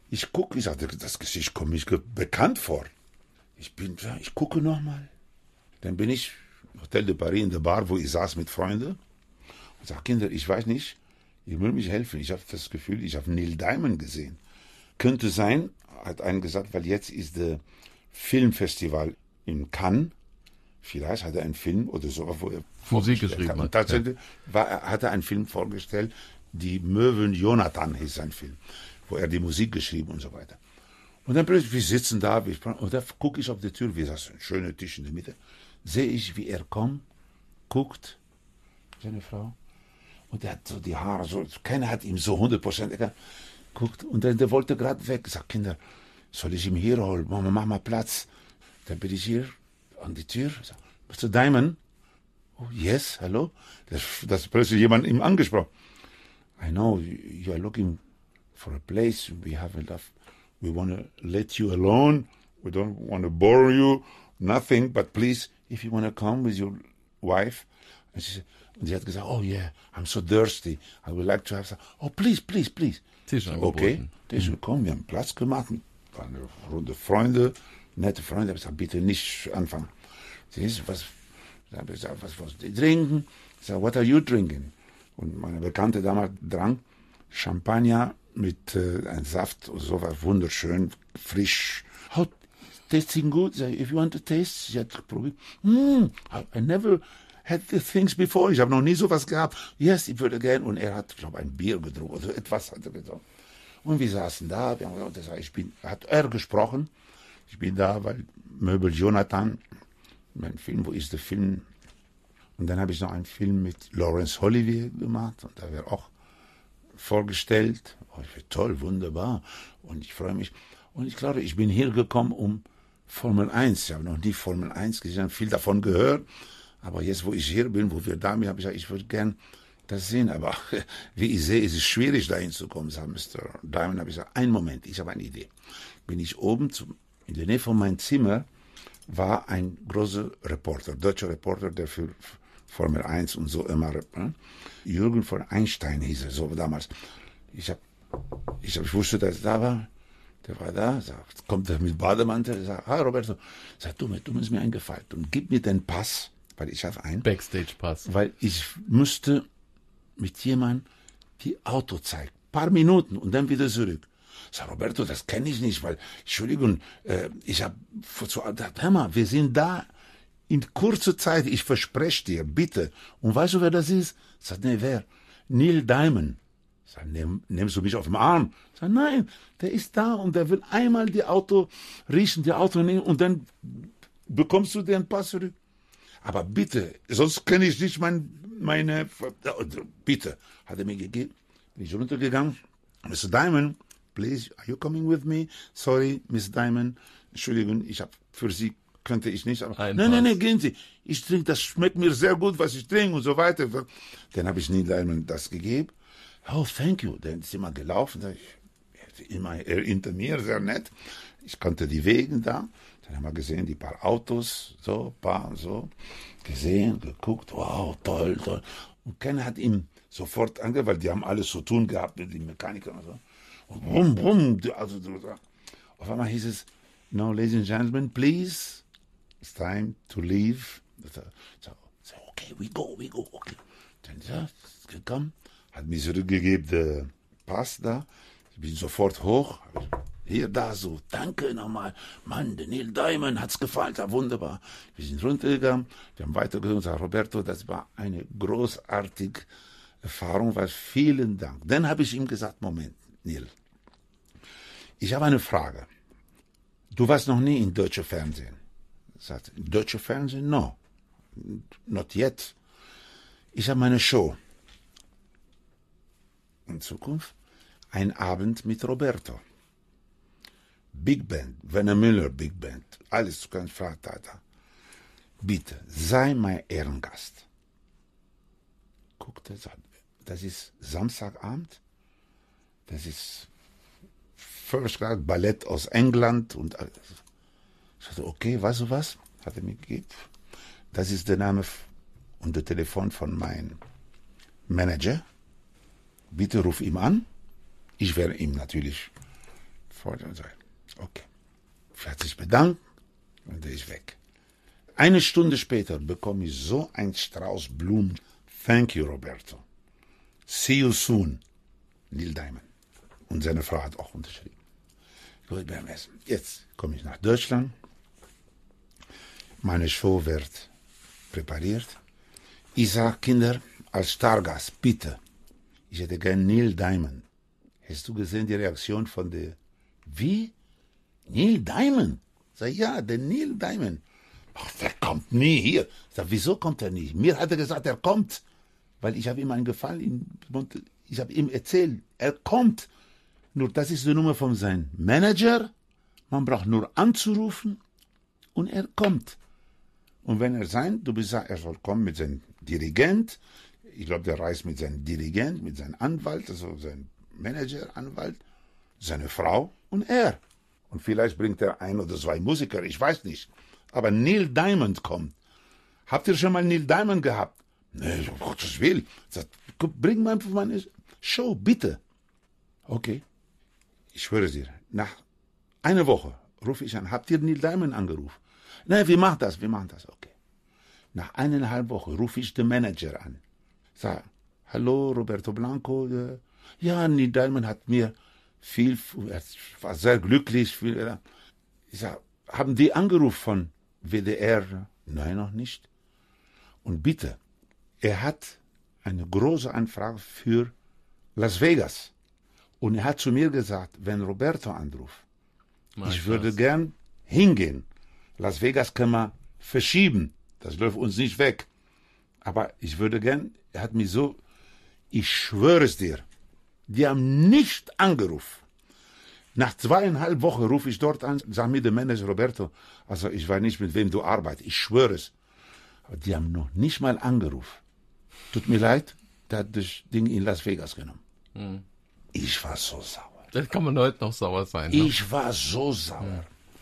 B: Ich gucke, ich sagte, das Gesicht kommt mir bekannt vor. Ich gucke nochmal. Dann bin ich Hotel de Paris in der Bar, wo ich saß mit Freunden. Ich sage, Kinder, ich weiß nicht, ihr müsst mich helfen. Ich habe das Gefühl, ich habe Neil Diamond gesehen. Könnte sein, hat einer gesagt, weil jetzt ist der Filmfestival in Cannes. Vielleicht hat er einen Film oder so, wo er
A: Musik geschrieben hat.
B: Und tatsächlich hat er einen Film vorgestellt, die Möwen Jonathan hieß sein Film, wo er die Musik geschrieben und so weiter. Und dann plötzlich, wir sitzen da, und da gucke ich auf die Tür, wir saßen ein schöner Tisch in der Mitte, sehe ich, wie er kommt, guckt, seine Frau, und er hat so die Haare, so, keiner hat ihm so 100% erkannt, guckt, und dann, der wollte gerade weg, sagt, Kinder, soll ich ihn hier holen? Mach mal Platz. Dann bin ich hier an die Tür, sag, Mr. Diamond? Oh, yes, hello? Das ist plötzlich jemand ihm angesprochen. I know, you are looking for a place, we have enough. We want to let you alone. We don't want to bore you. Nothing. But please, if you want to come with your wife. And sie hat gesagt, oh yeah, I'm so thirsty. I would like to have some. Oh, please, please, please.
A: Tisch angeboten.
B: Okay, Tisch gekommen, wir haben Platz gemacht. Waren eine Runde Freunde, nette Freunde. Ich habe gesagt, bitte nicht anfangen. Sie ist, was die trinken? Ich sage, what are you drinking? Und meine Bekannte damals trank Champagner mit einem Saft, sowas wunderschön, frisch. How tasting good? If you want to taste, sie hat probiert. I never had the things before. Ich habe noch nie sowas gehabt. Yes, ich würde gerne. Und er hat, glaube ich, ein Bier getrunken oder etwas hat er getrunken. Und wir saßen da. Wir haben gesagt, hat er gesprochen. Ich bin da, weil Möbel Jonathan, mein Film, wo ist der Film? Und dann habe ich noch einen Film mit Laurence Olivier gemacht und da wird auch vorgestellt. Oh, toll, wunderbar. Und ich freue mich. Und ich glaube, ich bin hier gekommen um Formel 1. Ich habe noch nie Formel 1 gesehen, viel davon gehört. Aber jetzt, wo ich hier bin, wo wir da sind, habe ich gesagt, ich würde gern das sehen. Aber wie ich sehe, ist es schwierig, da hinzukommen, sagt Mr. Diamond. Habe ich gesagt, einen Moment, ich habe eine Idee. Bin ich oben in der Nähe von meinem Zimmer, war ein großer Reporter, deutscher Reporter, der für Formel 1 und so immer. Jürgen von Einstein hieß er, so damals. Ich wusste, dass er da war. Der war da, sagt, kommt er mit Bademantel, sagt, ah, Roberto, sagt, du musst mir einen Gefallen und gib mir den Pass, weil ich habe einen.
A: Backstage-Pass.
B: Weil ich müsste mit jemandem die Auto zeigen. Paar Minuten und dann wieder zurück. Sag, Roberto, das kenne ich nicht, weil, Entschuldigung, ich habe, hör mal, wir sind da in kurzer Zeit, ich verspreche dir, bitte. Und weißt du, wer das ist? Sag, nee, wer? Neil Diamond. Sag, nimmst du mich auf den Arm? Sag, nein, der ist da und der will einmal die Auto riechen, die Auto nehmen und dann bekommst du den Pass zurück. Aber bitte, sonst kenne ich nicht meine, bitte, hat er mir gegeben. Bin ich runtergegangen. Mr. Diamond, please, are you coming with me? Sorry, Miss Diamond. Entschuldigung, ich habe für Sie, könnte ich nicht. Aber, nein, gehen Sie. Ich trinke, das schmeckt mir sehr gut, was ich trinke und so weiter. Dann habe ich Neil Diamond das gegeben. Oh, thank you. Dann ist immer gelaufen. Er hinter mir, sehr nett. Ich kannte die Wege da. Dann haben wir gesehen, die paar Autos, so, paar so. Gesehen, geguckt, wow, toll, toll. Und keiner hat ihm sofort angehört, weil die haben alles zu tun gehabt mit den Mechanikern und so. Und brumm, also auf einmal hieß es, no, ladies and gentlemen, please, it's time to leave. So, okay, we go, okay. Dann ist gekommen, hat mir zurückgegeben, den Pass da. Ich bin sofort hoch, hier, da, so, danke nochmal. Mann, der Neil Diamond hat's gefallen, ja, wunderbar. Wir sind runtergegangen, wir haben weitergegangen und gesagt, Roberto, das war eine großartige Erfahrung, vielen Dank. Dann habe ich ihm gesagt, Moment, Neil, ich habe eine Frage. Du warst noch nie in deutscher Fernsehen. Er sagt, in deutscher Fernsehen? No, not yet. Ich habe meine Show. In Zukunft ein Abend mit Roberto. Big Band, Werner Müller Big Band, alles ganz Vater. Bitte, sei mein Ehrengast. Guckt er, sagt, das ist Samstagabend, das ist First Class Ballett aus England und alles. Ich sagte, okay, weißt du was? Hat er mir gegeben. Das ist der Name und der Telefon von meinem Manager. Bitte ruf ihn an. Ich werde ihm natürlich Und sagt, okay. Er hat sich bedankt und er ist weg. Eine Stunde später bekomme ich so einen Strauß Blumen. Thank you, Roberto. See you soon. Neil Diamond. Und seine Frau hat auch unterschrieben. Gut, beim Essen. Jetzt komme ich nach Deutschland. Meine Show wird präpariert. Ich sage, Kinder, als Stargast, bitte, ich hätte gern Neil Diamond. Hast du gesehen die Reaktion von der... Wie? Neil Diamond? Sag, ja, der Neil Diamond. Ach, der kommt nie hier. Sag, wieso kommt er nicht? Mir hat er gesagt, er kommt. Weil ich habe ihm einen Gefallen, ich habe ihm erzählt, er kommt. Nur das ist die Nummer von seinem Manager. Man braucht nur anzurufen und er kommt. Und wenn du sagst, er soll kommen mit seinem Dirigent. Ich glaube, der reist mit seinem Dirigent, mit seinem Anwalt, also seinem Manager, Anwalt, seine Frau und er. Und vielleicht bringt er ein oder zwei Musiker, ich weiß nicht. Aber Neil Diamond kommt. Habt ihr schon mal Neil Diamond gehabt? Nee, um Gottes Willen. Sagt, bring mal meine Show, bitte. Okay. Ich schwöre dir, nach einer Woche rufe ich an. Habt ihr Neil Diamond angerufen? Nein, wir machen das. Okay. Nach 1,5 Wochen rufe ich den Manager an. Sag, hallo, Roberto Blanco. Ja, Neil Diamond hat mir er war sehr glücklich. Ich sag, haben die angerufen von WDR? Nein, noch nicht. Und bitte, er hat eine große Anfrage für Las Vegas. Und er hat zu mir gesagt, wenn Roberto anruft, ich würde gern hingehen. Las Vegas können wir verschieben. Das läuft uns nicht weg. Aber ich würde gern, er hat mich so, ich schwöre es dir, die haben nicht angerufen. Nach 2,5 Wochen rufe ich dort an, sag mir der Manager Roberto, also ich weiß nicht, mit wem du arbeitest, ich schwöre es. Aber die haben noch nicht mal angerufen. Tut mir leid, der hat das Ding in Las Vegas genommen. Mhm. Ich war so sauer.
A: Das kann man heute noch sauer sein. Ne?
B: Ich war so sauer.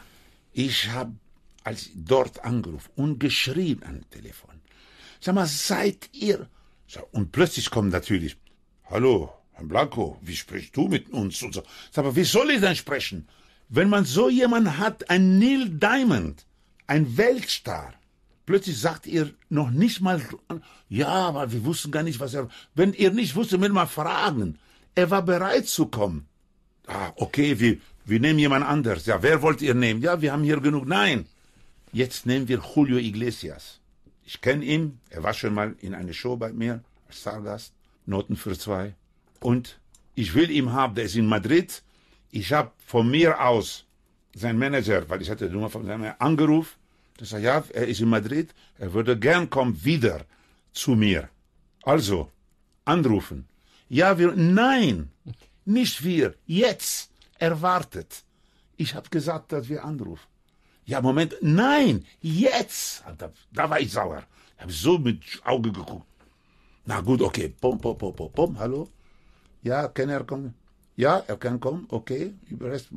B: Ich habe als dort angerufen und geschrien am Telefon. Sag mal, seid ihr... Und plötzlich kommt natürlich, hallo, Herr Blanco, wie sprichst du mit uns? Und so. Sag mal, wie soll ich denn sprechen? Wenn man so jemanden hat, ein Neil Diamond, ein Weltstar, plötzlich sagt ihr noch nicht mal, ja, aber wir wussten gar nicht, was er... Wenn ihr nicht wusstet, müsst mal fragen. Er war bereit zu kommen. Ah, okay, wir nehmen jemand anders. Ja, wer wollt ihr nehmen? Ja, wir haben hier genug. Nein. Jetzt nehmen wir Julio Iglesias. Ich kenne ihn. Er war schon mal in einer Show bei mir als Stargast. Noten für 2. Und ich will ihn haben. Der ist in Madrid. Ich habe von mir aus seinen Manager, weil ich hatte die Nummer von seinem angerufen. Der sagt, ja, er ist in Madrid. Er würde gern kommen wieder zu mir. Also, anrufen. Ja, nein, nicht wir, jetzt, erwartet. Ich habe gesagt, dass wir anrufen. Ja, Moment, nein, jetzt. Da war ich sauer. Ich habe so mit Augen geguckt. Na gut, okay, pom, hallo. Ja, kann er kommen? Ja, er kann kommen, okay. Über Rest,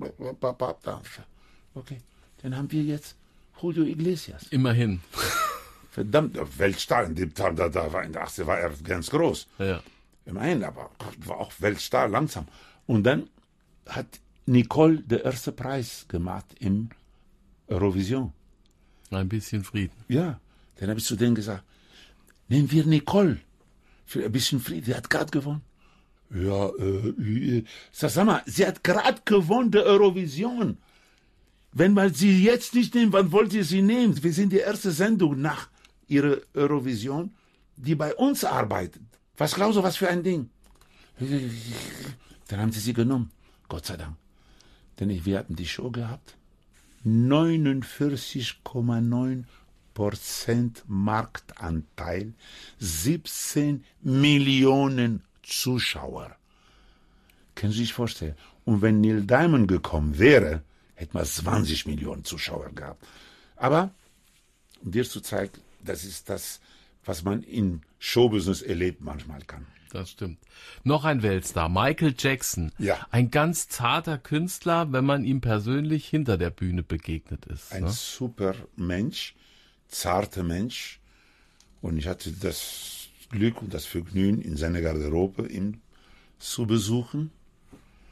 B: okay. Dann haben wir jetzt Julio Iglesias.
A: Immerhin.
B: Verdammt, Weltstar, in dem Tag, da war in der 80 war er ganz groß.
A: Ja.
B: Immerhin, aber war auch Weltstar langsam. Und dann hat Nicole den ersten Preis gemacht im Eurovision.
A: Ein bisschen Frieden.
B: Ja, dann habe ich zu denen gesagt, nehmen wir Nicole für ein bisschen Frieden. Sie hat gerade gewonnen. Ja, sag mal, sie hat gerade gewonnen der Eurovision. Wenn man sie jetzt nicht nimmt, wann wollt ihr sie nehmen? Wir sind die erste Sendung nach ihrer Eurovision, die bei uns arbeitet. Was glaubst du, was für ein Ding? Dann haben sie genommen. Gott sei Dank. Denn wir hatten die Show gehabt. 49,9% Marktanteil. 17 Millionen Zuschauer. Können Sie sich vorstellen? Und wenn Neil Diamond gekommen wäre, hätten wir 20 Millionen Zuschauer gehabt. Aber, um dir zu zeigen, das ist das, was man in Showbusiness erlebt manchmal kann.
A: Das stimmt. Noch ein Weltstar, Michael Jackson.
B: Ja.
A: Ein ganz zarter Künstler, wenn man ihm persönlich hinter der Bühne begegnet ist.
B: Ein super Mensch, zarter Mensch. Und ich hatte das Glück und das Vergnügen, in seiner Garderobe ihn zu besuchen.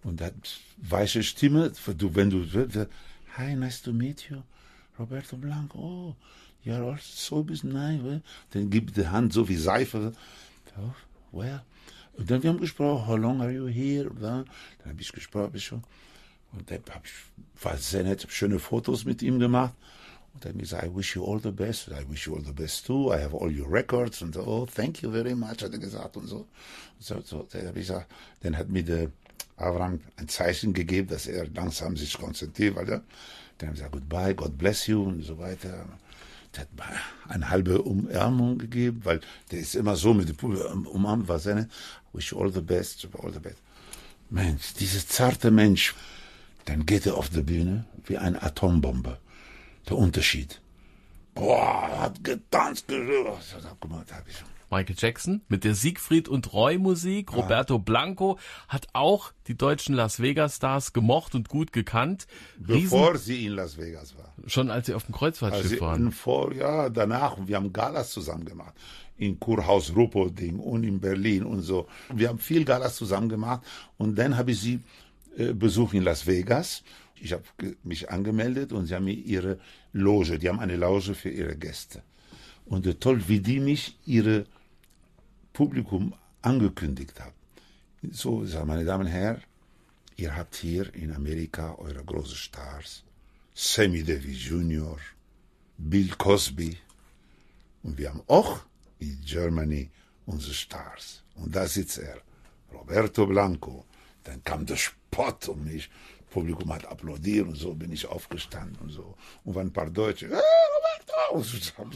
B: Und hat weiche Stimme, wenn du, hi, nice to meet you, Roberto Blanco, oh, you're also so nice, dann gibt die Hand so wie Seife, oh, well, und dann wir haben gesprochen, how long are you here, dann habe ich gesprochen, und dann war sehr nett, schöne Fotos mit ihm gemacht, und dann habe ich gesagt, I wish you all the best, I wish you all the best too, I have all your records, und so, oh, thank you very much, hat er gesagt, und so, dann habe ich gesagt, dann hat mir der Avram ein Zeichen gegeben, dass er langsam sich konzentriert, weil dann habe ich gesagt, goodbye, God bless you und so weiter. Der hat mir eine halbe Umarmung gegeben, weil der ist immer so mit dem Umarmung, was er, wish you all the best, all the best. Mensch, dieser zarte Mensch, dann geht er auf die Bühne wie eine Atombombe. Der Unterschied. Boah, hat getanzt, guck mal, da habe ich
A: Michael Jackson mit der Siegfried und Roy Musik. Roberto Blanco hat auch die deutschen Las Vegas Stars gemocht und gut gekannt.
B: Bevor sie in Las Vegas war.
A: Schon als sie auf dem Kreuzfahrtschiff waren.
B: Danach. Wir haben Galas zusammen gemacht. In Kurhaus Rupperding und in Berlin und so. Wir haben viel Galas zusammen gemacht. Und dann habe ich sie besucht in Las Vegas. Ich habe mich angemeldet und sie haben mir ihre Loge, die haben eine Loge für ihre Gäste. Und toll, wie die mich ihre Publikum angekündigt haben. So, meine Damen und Herren, ihr habt hier in Amerika eure großen Stars. Sammy Davis Jr., Bill Cosby. Und wir haben auch in Germany unsere Stars. Und da sitzt er, Roberto Blanco. Dann kam der Spott um mich. Das Publikum hat applaudiert und so bin ich aufgestanden und so. Und waren ein paar Deutsche, Roberto! Und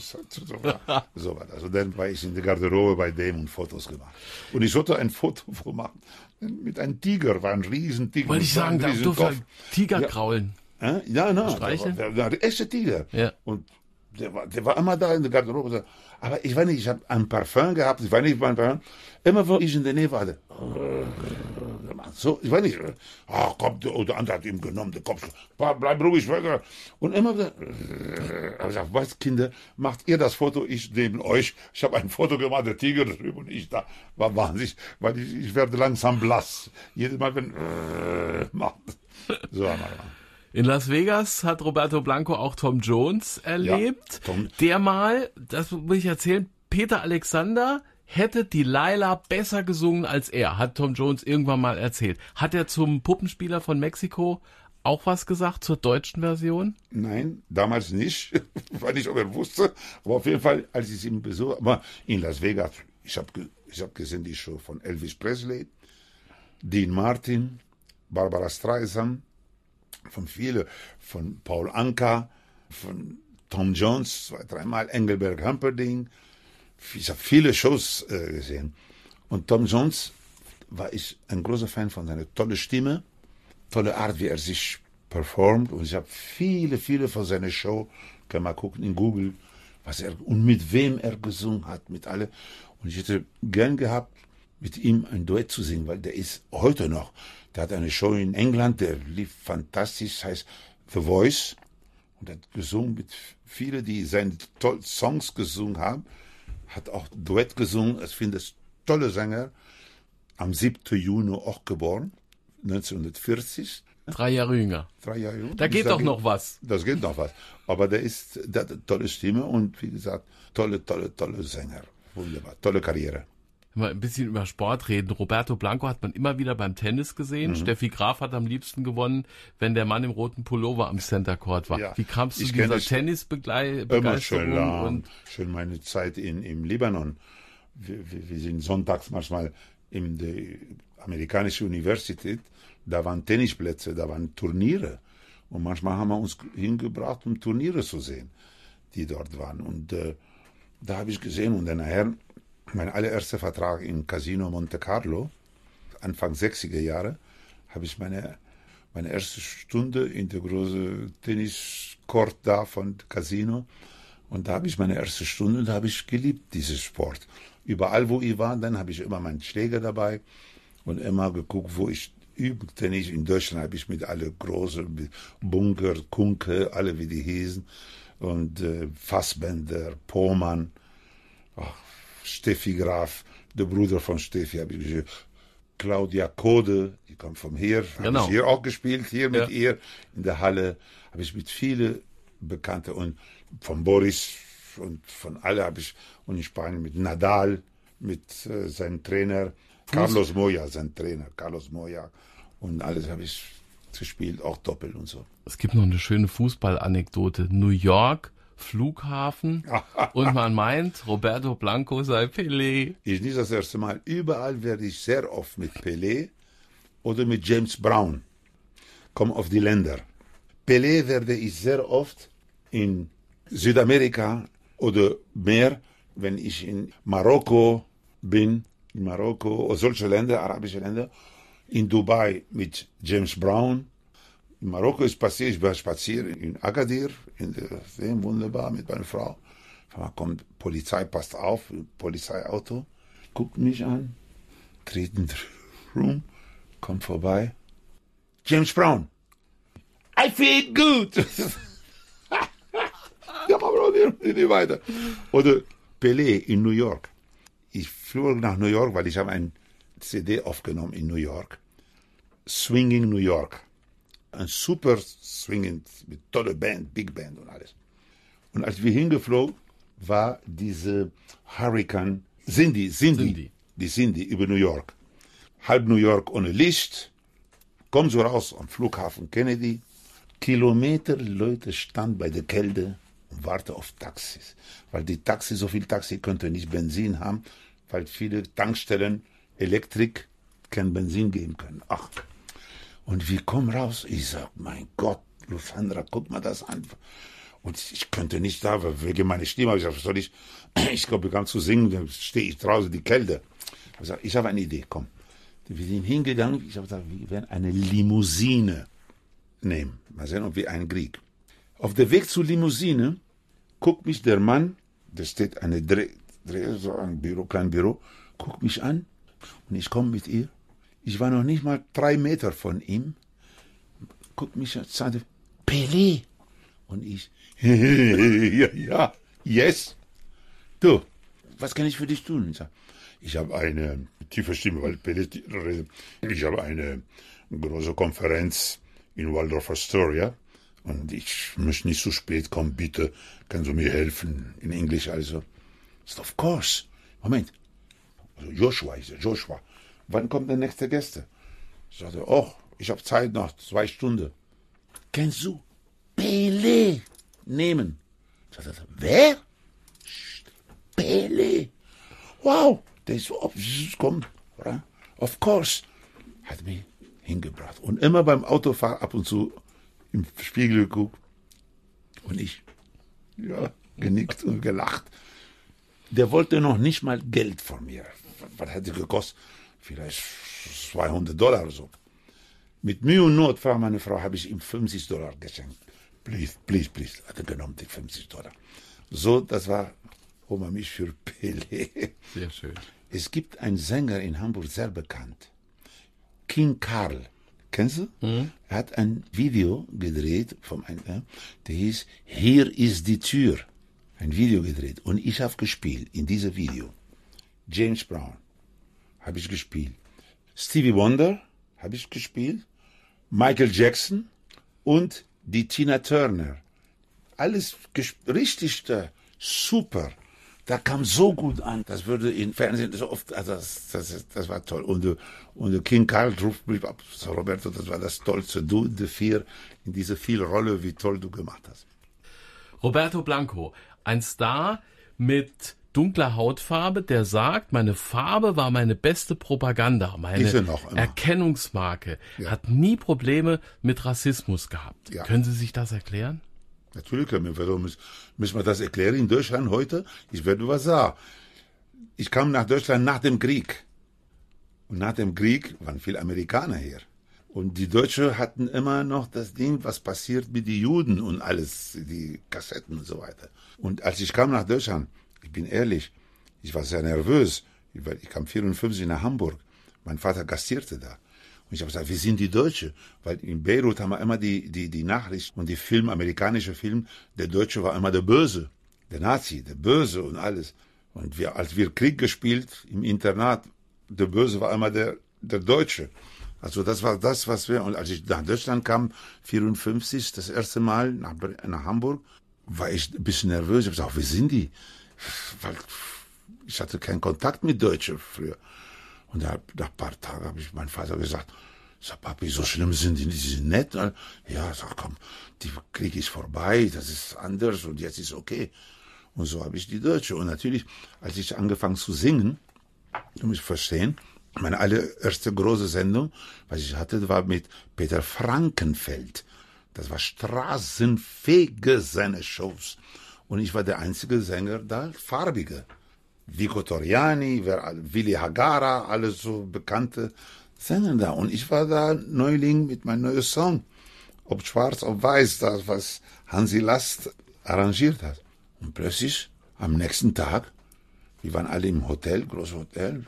B: so war das. Und dann war ich in der Garderobe bei dem und Fotos gemacht. Und ich sollte ein Foto machen mit einem Tiger, war ein Riesentiger.
A: Wollte ich sagen, da durfte Tiger kraulen.
B: Ja,
A: Streicheln?
B: Der echte Tiger.
A: Ja.
B: Und der war immer da in der Garderobe. Aber ich weiß nicht, ich habe ein Parfum gehabt, ich weiß nicht, mein Parfum. Immer wo ich in der Nähe war, so, ich weiß nicht, kommt, der andere hat ihm genommen, der Kopf, bleib ruhig, und immer wieder, ich gesagt, was, Kinder, macht ihr das Foto, ich neben euch, ich habe ein Foto gemacht, der Tiger drüben und ich da, war wahnsinnig, weil ich werde langsam blass, jedes Mal, wenn, macht, so einmal.
A: In Las Vegas hat Roberto Blanco auch Tom Jones erlebt. Ja, der mal, das will ich erzählen, Peter Alexander hätte die Laila besser gesungen als er, hat Tom Jones irgendwann mal erzählt. Hat er zum Puppenspieler von Mexiko auch was gesagt zur deutschen Version?
B: Nein, damals nicht. Ich weiß nicht, ob er wusste. Aber auf jeden Fall, als ich ihn besuchte, aber in Las Vegas, ich hab gesehen die Show von Elvis Presley, Dean Martin, Barbara Streisand, von Paul Anka, von Tom Jones, 2-3 Mal, Engelbert Humperdinck. Ich habe viele Shows gesehen. Und Tom Jones war ich ein großer Fan von seiner tollen Stimme, tolle Art, wie er sich performt. Und ich habe viele von seiner Show, kann man gucken in Google, und mit wem er gesungen hat, mit alle. Und ich hätte gern gehabt, mit ihm ein Duett zu singen, weil der ist heute noch. Der hat eine Show in England, der lief fantastisch, heißt The Voice. Und er hat gesungen mit vielen, die seine Songs gesungen haben. Hat auch Duett gesungen. Ich finde es tolle Sänger. Am 7. Juni auch geboren, 1940.
A: 3 Jahre jünger.
B: 3 Jahre jünger.
A: Da geht doch noch was.
B: Das geht noch was. Aber der hat eine tolle Stimme und wie gesagt, tolle Sänger. Wunderbar, tolle Karriere.
A: Wenn wir ein bisschen über Sport reden. Roberto Blanco hat man immer wieder beim Tennis gesehen. Steffi Graf hat am liebsten gewonnen, wenn der Mann im roten Pullover am Center Court war. Ja, wie kamst du zu dieser Tennisbegeisterung?
B: Immer schön lang. Schön meine Zeit im Libanon. Wir sind sonntags manchmal in der amerikanischen Universität. Da waren Tennisplätze, da waren Turniere. Und manchmal haben wir uns hingebracht, um Turniere zu sehen, die dort waren. Und da habe ich gesehen und dann nachher mein allererster Vertrag im Casino Monte Carlo, Anfang 60er Jahre, habe ich meine erste Stunde in der großen Tenniscourt da von Casino. Und da habe ich meine erste Stunde, da habe ich geliebt, diesen Sport. Überall, wo ich war, dann habe ich immer meinen Schläger dabei und immer geguckt, wo ich übe Tennis. In Deutschland habe ich mit alle großen, Bunker, Kunke, alle wie die hießen. Und Fassbender, Pohmann, Steffi Graf, der Bruder von Steffi, habe ich gesagt, Claudia Kode, die kommt vom Heer,
A: Genau.
B: habe ich hier auch gespielt, hier mit
A: Ja.
B: ihr in der Halle, habe ich mit vielen Bekannten und von Boris und von alle habe ich, und in Spanien mit Nadal, mit seinem Trainer, Carlos Moya, sein Trainer, Carlos Moya, und alles habe ich gespielt, auch Doppel und so.
A: Es gibt noch eine schöne Fußballanekdote. New York, Flughafen und man meint, Roberto Blanco sei Pelé.
B: Ist nicht das erste Mal. Überall werde ich sehr oft mit Pelé oder mit James Brown. Komm auf die Länder. Pelé werde ich sehr oft in Südamerika oder mehr, wenn ich in Marokko bin, in Marokko oder solche Länder, arabische Länder, in Dubai mit James Brown. In Marokko ist passiert, ich war spazieren in Agadir, in der See, wunderbar mit meiner Frau. Da kommt Polizei, passt auf, Polizeiauto, guckt mich an, treten rum, kommt vorbei. James Brown. I feel good. Ja, aber nicht weiter. Oder Pelé in New York. Ich flog nach New York, weil ich habe ein CD aufgenommen in New York. Swinging New York. Ein super Swinging, mit toller Band, Big Band und alles. Und als wir hingeflogen, war diese Hurricane Cindy, die Cindy über New York. Halb New York ohne Licht. Kommen so raus am Flughafen Kennedy. Kilometer Leute standen bei der Kälte und warten auf Taxis. Weil die Taxi, so viel Taxi könnte nicht Benzin haben, weil viele Tankstellen Elektrik kein Benzin geben können. Ach. Und wir kommen raus. Ich sag, mein Gott, Lufthansa, guck mal das an. Und ich könnte nicht da, wegen meiner Stimme. Ich sag, was soll ich? Ich glaube, ich kann zu singen, dann stehe ich draußen, die Kälte. Ich habe eine Idee, komm. Wir sind hingegangen, ich habe gesagt, wir werden eine Limousine nehmen. Mal sehen, ob wir einen kriegen. Auf der Weg zur Limousine guckt mich der Mann, der steht eine so ein Büro, kleines Büro, guckt mich an und ich komme mit ihr. Ich war noch nicht mal 3 Meter von ihm. Guckt mich an, sagte, Pelé. Und ich, ja, yes. Du, was kann ich für dich tun? Ich habe eine tiefe Stimme, weil Pelé redet. Ich habe eine große Konferenz in Waldorf Astoria und ich möchte nicht zu spät kommen, bitte, kannst du mir helfen? In Englisch also. Of course. Moment. Also Joshua. Wann kommt der nächste Gäste? Ich sagte, ich habe Zeit noch 2 Stunden. Kannst du Pelé nehmen? Ich sagte, wer? Pelé. Wow, der ist so, kommt. Of course. Hat mich hingebracht. Und immer beim Autofahren ab und zu im Spiegel geguckt. Und ich, ja, genickt und gelacht. Der wollte noch nicht mal Geld von mir. Was hätte gekostet? Vielleicht $200 oder so. Mit Mühe und Not, fragt meine Frau, habe ich ihm $50 geschenkt. Please. Hat er genommen, die $50. So, das war Oma mich für Pelé.
A: Sehr schön.
B: Es gibt einen Sänger in Hamburg, sehr bekannt. King Karl. Kennst du? Mhm. Er hat ein Video gedreht, der hieß Hier ist die Tür. Ein Video gedreht. Und ich habe gespielt in diesem Video. James Brown habe ich gespielt. Stevie Wonder habe ich gespielt. Michael Jackson und die Tina Turner. Alles richtig super. Da kam so gut an. Das würde im Fernsehen so oft, also das war toll. Und King Karl ruft mich ab, so Roberto, das war das Tollste. Du in der 4, in diese 4 Rolle, wie toll du gemacht hast.
A: Roberto Blanco, ein Star mit dunkler Hautfarbe, der sagt, meine Farbe war meine beste Propaganda, meine Erkennungsmarke. Ja. Hat nie Probleme mit Rassismus gehabt. Ja. Können Sie sich das erklären?
B: Natürlich, müssen wir das erklären in Deutschland heute? Ich werde was sagen. Ich kam nach Deutschland nach dem Krieg. Und nach dem Krieg waren viele Amerikaner hier. Und die Deutschen hatten immer noch das Ding, was passiert mit den Juden und alles, die Kassetten und so weiter. Und als ich kam nach Deutschland, ich bin ehrlich, ich war sehr nervös. Ich kam 1954 nach Hamburg. Mein Vater gastierte da. Und ich habe gesagt, wir sind die Deutschen. Weil in Beirut haben wir immer die Nachricht und die Film, amerikanische Film, der Deutsche war immer der Böse. Der Nazi, der Böse und alles. Und als wir Krieg gespielt im Internat, der Böse war immer der der Deutsche. Also das war das, was wir, und als ich nach Deutschland kam, 54, das erste Mal nach Hamburg, war ich ein bisschen nervös. Ich habe gesagt, wie sind die? Weil ich hatte keinen Kontakt mit Deutschen früher. Und nach ein paar Tagen habe ich meinem Vater gesagt, sag, Papi, so schlimm sind die sind nett. Ja, sag, komm, die Krieg ist vorbei, das ist anders und jetzt ist okay. Und so habe ich die Deutsche. Und natürlich, als ich angefangen zu singen, du musst verstehen, meine allererste große Sendung, was ich hatte, war mit Peter Frankenfeld. Das war straßenfähige seine Shows. Und ich war der einzige Sänger da, farbige. Vico Toriani, Willi Hagara, alle so bekannte Sänger da. Und ich war da Neuling mit meinem neuen Song. Ob schwarz, ob weiß, das, was Hansi Last arrangiert hat. Und plötzlich, am nächsten Tag, wir waren alle im Hotel, großes Hotel,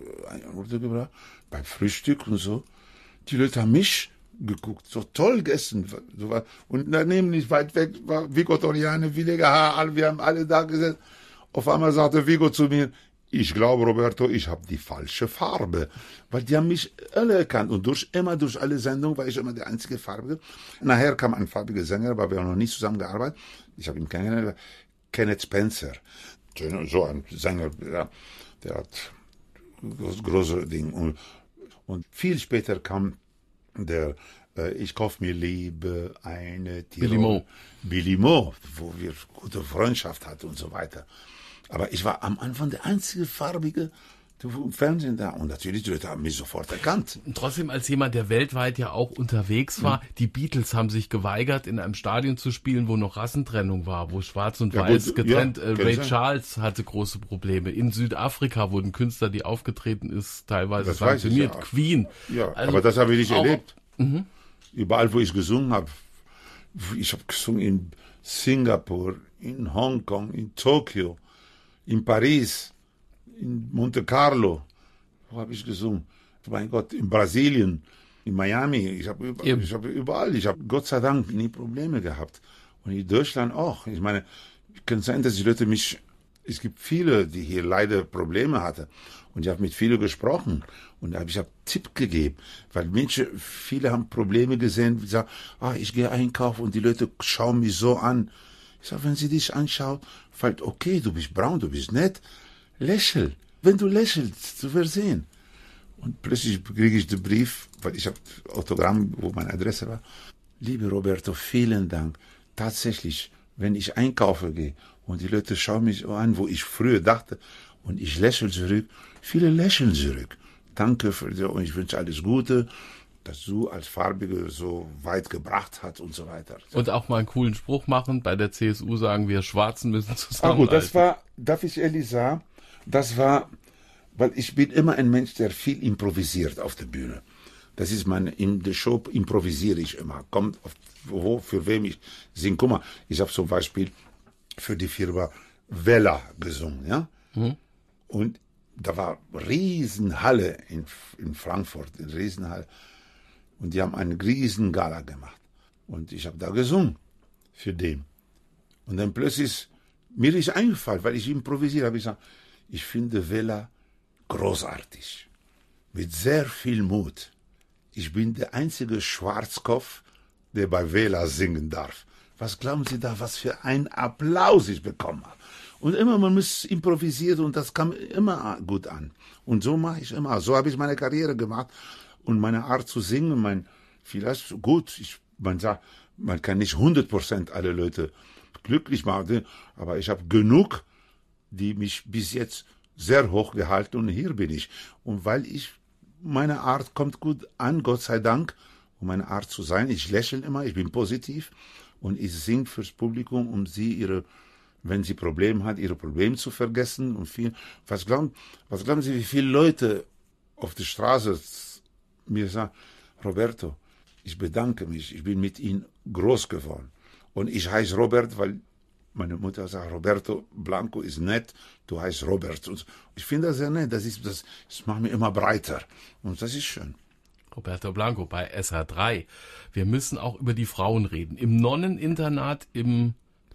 B: beim Frühstück und so. Die Leute haben mich geguckt, so toll gegessen. Und daneben, nicht weit weg, war Vico Toriani, Willi Hagara, wir haben alle da gesessen. Auf einmal sagte Vico zu mir, ich glaube, Roberto, ich habe die falsche Farbe. Weil die haben mich alle erkannt. Und durch alle Sendungen war ich immer der einzige Farbige. Nachher kam ein farbiger Sänger, aber wir haben noch nie zusammengearbeitet. Ich habe ihn kennengelernt, Kenneth Spencer. So ein Sänger, der hat große Dinge. Und viel später kam der Ich kauf mir Liebe eine Billy Mo, wo wir gute Freundschaft hatten und so weiter. Aber ich war am Anfang der einzige Farbige im Fernsehen da. Und natürlich, die Leute haben mich sofort erkannt.
A: Und trotzdem als jemand, der weltweit ja auch unterwegs war, die Beatles haben sich geweigert, in einem Stadion zu spielen, wo noch Rassentrennung war, wo Schwarz und Weiß getrennt. Ray Charles hatte große Probleme. In Südafrika wurden Künstler, die aufgetreten ist, teilweise sanktioniert. Queen.
B: Ja, also aber das habe ich nicht erlebt. Überall, wo ich gesungen habe. Ich habe gesungen in Singapur, in Hongkong, in Tokio, in Paris, in Monte Carlo. Wo habe ich gesungen? Mein Gott, in Brasilien, in Miami. Ich habe überall. Ich habe Gott sei Dank nie Probleme gehabt. Und in Deutschland auch. Ich meine, kann sein, dass die Leute mich. Es gibt viele, die hier leider Probleme hatten. Und ich habe mit vielen gesprochen. Und da habe ich Tipp gegeben. Weil viele haben Probleme gesehen, die sagen, ich gehe einkaufen und die Leute schauen mich so an. Ich sage, wenn sie dich anschauen, fällt okay, du bist braun, du bist nett. Lächel. Wenn du lächelst, du wirst sehen. Und plötzlich kriege ich den Brief, weil ich habe Autogramm, wo meine Adresse war. Liebe Roberto, vielen Dank. Tatsächlich, wenn ich einkaufen gehe und die Leute schauen mich so an, wo ich früher dachte, und ich lächle zurück, viele lächeln zurück. Danke für dir und ich wünsche alles Gute, dass du als Farbige so weit gebracht hast und so weiter.
A: Und auch mal einen coolen Spruch machen. Bei der CSU sagen wir, Schwarzen müssen zusammenhalten.
B: Das war, darf ich ehrlich sagen, weil ich bin immer ein Mensch, der viel improvisiert auf der Bühne. Das ist in der Show improvisiere ich immer. Kommt, für wem ich singe. Guck mal, ich habe zum Beispiel für die Firma Vella gesungen, ja. Und da war Riesenhalle in Frankfurt, eine Riesenhalle. Und die haben eine Riesengala gemacht. Und ich habe da gesungen für den. Und dann plötzlich, mir ist eingefallen, weil ich improvisiere, habe ich gesagt, ich finde Vella großartig. Mit sehr viel Mut. Ich bin der einzige Schwarzkopf, der bei Vella singen darf. Was glauben Sie da, was für einen Applaus ich bekommen habe? Und immer, man muss improvisieren und das kam immer gut an. Und so mache ich immer. So habe ich meine Karriere gemacht. Und meine Art zu singen, vielleicht gut, man sagt, man kann nicht 100% alle Leute glücklich machen, aber ich habe genug, die mich bis jetzt sehr hoch gehalten und hier bin ich. Und weil meine Art kommt gut an, Gott sei Dank, um meine Art zu sein, ich lächle immer, ich bin positiv und ich singe fürs Publikum, um wenn sie Probleme hat, ihre Probleme zu vergessen. Und was glauben Sie, wie viele Leute auf der Straße mir sagen, Roberto, ich bedanke mich, ich bin mit Ihnen groß geworden. Und ich heiße Robert, weil meine Mutter sagt, Roberto Blanco ist nett, du heißt Robert. Und ich finde das sehr nett, das macht mich immer breiter. Und das ist schön.
A: Roberto Blanco bei SR3. Wir müssen auch über die Frauen reden. Im Nonneninternat im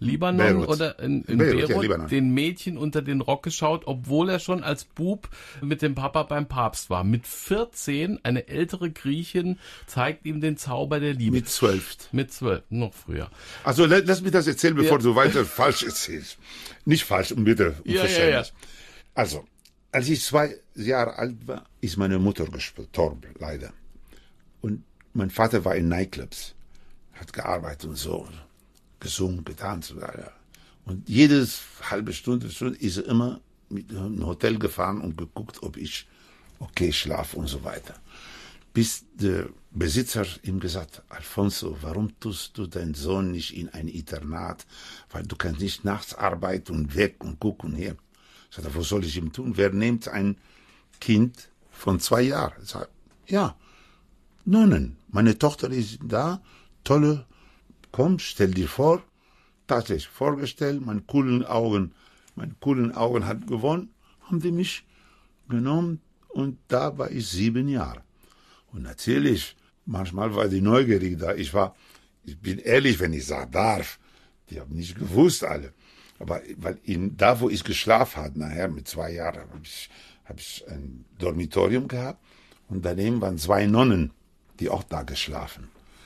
A: Libanon
B: Beirut.
A: oder in
B: Beirut, ja,
A: Beirut
B: Libanon.
A: den Mädchen unter den Rock geschaut, obwohl er schon als Bub mit dem Papa beim Papst war. Mit 14, eine ältere Griechin zeigt ihm den Zauber der Liebe.
B: Mit 12.
A: Mit 12, noch früher.
B: Also lass mich das erzählen, bevor du weiter falsch erzählst. Nicht falsch, bitte, um Verständnis. Also, als ich 2 Jahre alt war, ist meine Mutter gestorben, leider. Und mein Vater war in Nightclubs, hat gearbeitet und so, gesungen, getanzt. Und jedes halbe Stunde ist er immer mit einem Hotel gefahren und geguckt, ob ich okay schlafe und so weiter. Bis der Besitzer ihm gesagt hat, Alfonso, warum tust du deinen Sohn nicht in ein Internat? Weil du kannst nicht nachts arbeiten und weg und gucken her. Sagt er, was soll ich ihm tun? Wer nimmt ein Kind von 2 Jahren? Ich sage, ja, Nonnen. Meine Tochter ist da, tolle, komm, stell dir vor, tatsächlich vorgestellt, meine coolen Augen hat gewonnen, haben die mich genommen und da war ich 7 Jahre. Und natürlich, manchmal war die neugierig da. Ich bin ehrlich, wenn ich sagen darf, die haben nicht gewusst alle. Aber weil da, wo ich geschlafen hatte, nachher mit 2 Jahren, habe ich ein Dormitorium gehabt und daneben waren 2 Nonnen, die auch da geschlafen.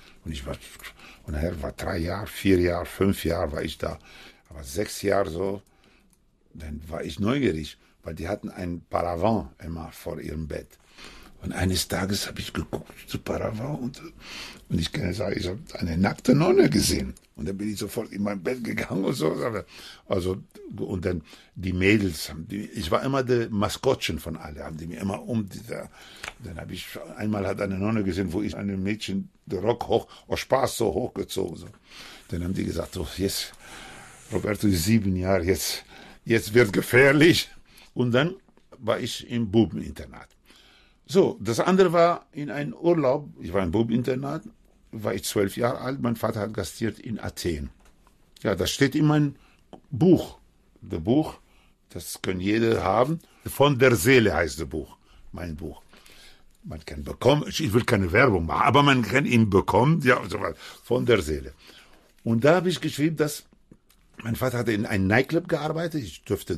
B: Und nachher war 3 Jahre, 4 Jahre, 5 Jahre war ich da. Aber 6 Jahre so, dann war ich neugierig, weil die hatten ein Paravent immer vor ihrem Bett. Und eines Tages habe ich geguckt zu Paravent und ich kann sagen, ich habe eine nackte Nonne gesehen. Und dann bin ich sofort in mein Bett gegangen und so. Also, und dann die Mädels, ich war immer der Maskottchen von allen, haben die mir immer dann habe ich, einmal hat eine Nonne gesehen, wo ich einem Mädchen den Rock aus Spaß so hochgezogen. So. Dann haben die gesagt, so, jetzt, Roberto ist 7 Jahre, jetzt wird gefährlich. Und dann war ich im Bubeninternat. So, das andere war in einem Urlaub, ich war im Bubeninternat, war ich 12 Jahre alt, mein Vater hat gastiert in Athen. Ja, das steht in meinem Buch. Das Buch, das können jeder haben. Von der Seele heißt das Buch, mein Buch. Man kann bekommen, ich will keine Werbung machen, aber man kann ihn bekommen, ja, so was, von der Seele. Und da habe ich geschrieben, dass mein Vater hatte in einem Nightclub gearbeitet, ich dürfte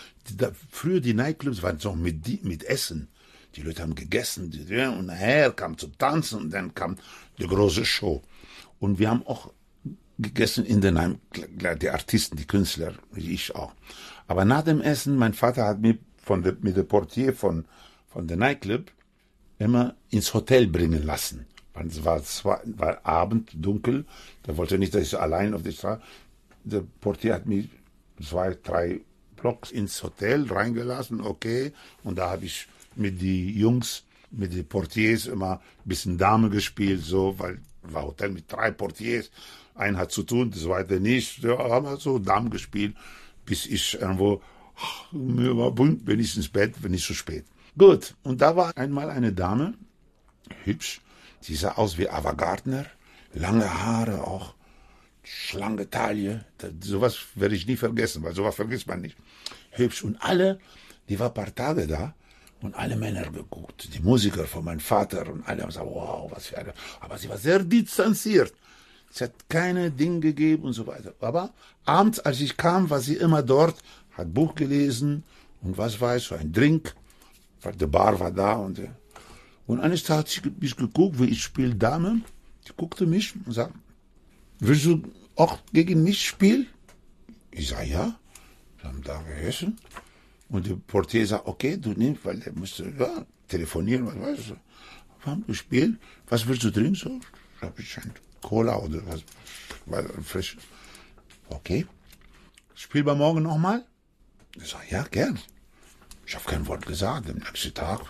B: früher die Nightclubs waren so mit Essen. Die Leute haben gegessen und nachher kam zum Tanzen und dann kam die große Show. Und wir haben auch gegessen in den Heim, die Artisten, die Künstler, wie ich auch. Aber nach dem Essen, mein Vater hat mich mit dem Portier von der Nightclub immer ins Hotel bringen lassen. Es war Abend, dunkel, da wollte er nicht, dass ich allein auf die Straße. Der Portier hat mich 2, 3 Blocks ins Hotel reingelassen, okay, und da habe ich mit den Jungs, mit den Portiers immer ein bisschen Dame gespielt, so, weil war Hotel mit 3 Portiers, ein hat zu tun, das zweite nicht, ja, haben wir so Dame gespielt, bis ich irgendwo, mir war bunt, bin ich ins Bett, bin ich zu spät. Gut, und da war einmal eine Dame, hübsch, sie sah aus wie Ava Gardner, lange Haare auch, schlanke Taille, sowas werde ich nie vergessen, weil sowas vergisst man nicht. Hübsch, und die war ein paar Tage da, und alle Männer geguckt, die Musiker von meinem Vater und alle haben gesagt, wow, was für eine. Aber sie war sehr distanziert. Sie hat keine Dinge gegeben und so weiter. Aber abends, als ich kam, war sie immer dort, hat Buch gelesen und was weiß, so ein Drink. Die Bar war da und eines Tages habe ich geguckt, wie ich spiele Dame. Die guckte mich und sagte, willst du auch gegen mich spielen? Ich sage, ja. Wir haben da gegessen. Und der Portier sagt, okay, du nimmst, weil der musste telefonieren, was weißt du. Wir haben gespielt, was willst du trinken? So, habe ich ein Cola oder was frisch. Okay, spielen wir morgen nochmal? Ich sage, ja, gern. Ich habe kein Wort gesagt. Am nächsten Tag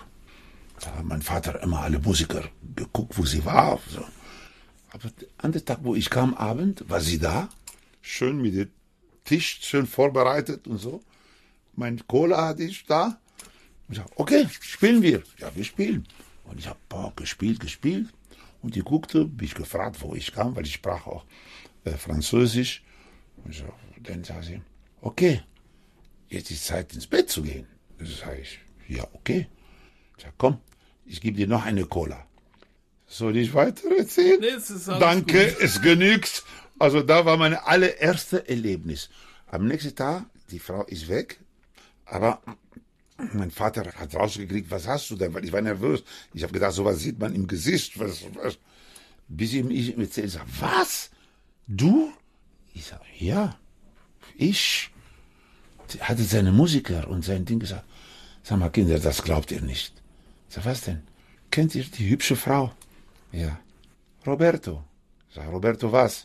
B: hat mein Vater immer alle Musiker geguckt, wo sie war. So. Aber an dem Tag, wo ich kam, Abend, war sie da, schön mit dem Tisch, schön vorbereitet und so. Mein Cola hatte ich da. Und ich sag, okay, spielen wir. Ja, wir spielen. Und ich habe gespielt. Und die guckte, bin ich gefragt, wo ich kam, weil ich sprach auch Französisch. Und so, dann sagt sie, okay, jetzt ist Zeit ins Bett zu gehen. Dann sage ich, ja, okay. Ich sag, komm, ich gebe dir noch eine Cola. Soll ich weiter erzählen?
A: Nee, es ist alles
B: Danke,
A: gut.
B: es genügt. Also da war mein allererste Erlebnis. Am nächsten Tag, die Frau ist weg, aber mein Vater hat rausgekriegt, was hast du denn? Weil ich war nervös. Ich habe gedacht, sowas sieht man im Gesicht. Was? Bis ich ihm erzählt, ich sage, was? Du? Ich sage, ja, ich. Hatte seine Musiker und sein Ding gesagt, sag mal Kinder, das glaubt ihr nicht. Ich sag, was denn? Kennt ihr die hübsche Frau? Ja. Roberto. Ich sag, Roberto was?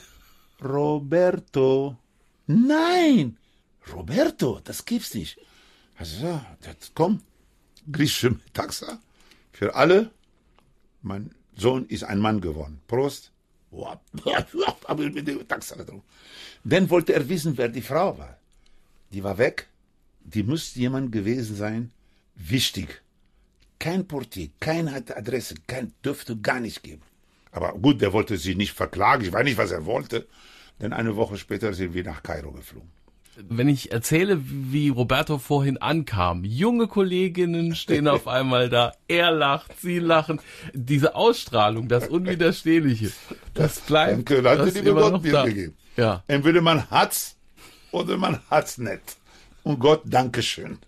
B: Roberto. Nein! Roberto, das gibt's nicht. Also, ja, komm, griechische Taxa für alle. Mein Sohn ist ein Mann geworden. Prost. Dann wollte er wissen, wer die Frau war. Die war weg. Die müsste jemand gewesen sein. Wichtig. Kein Portier, keine Adresse, dürfte gar nicht geben. Aber gut, der wollte sie nicht verklagen. Ich weiß nicht, was er wollte. Denn eine Woche später sind wir nach Kairo geflogen.
A: Wenn ich erzähle, wie Roberto vorhin ankam, junge Kolleginnen stehen auf einmal da, er lacht, sie lachen, diese Ausstrahlung, das Unwiderstehliche, das bleibt,
B: Danke,
A: das ist immer noch da.
B: Gegeben.
A: Ja.
B: Entweder man hat's oder man hat's nicht. Und Gott, Dankeschön.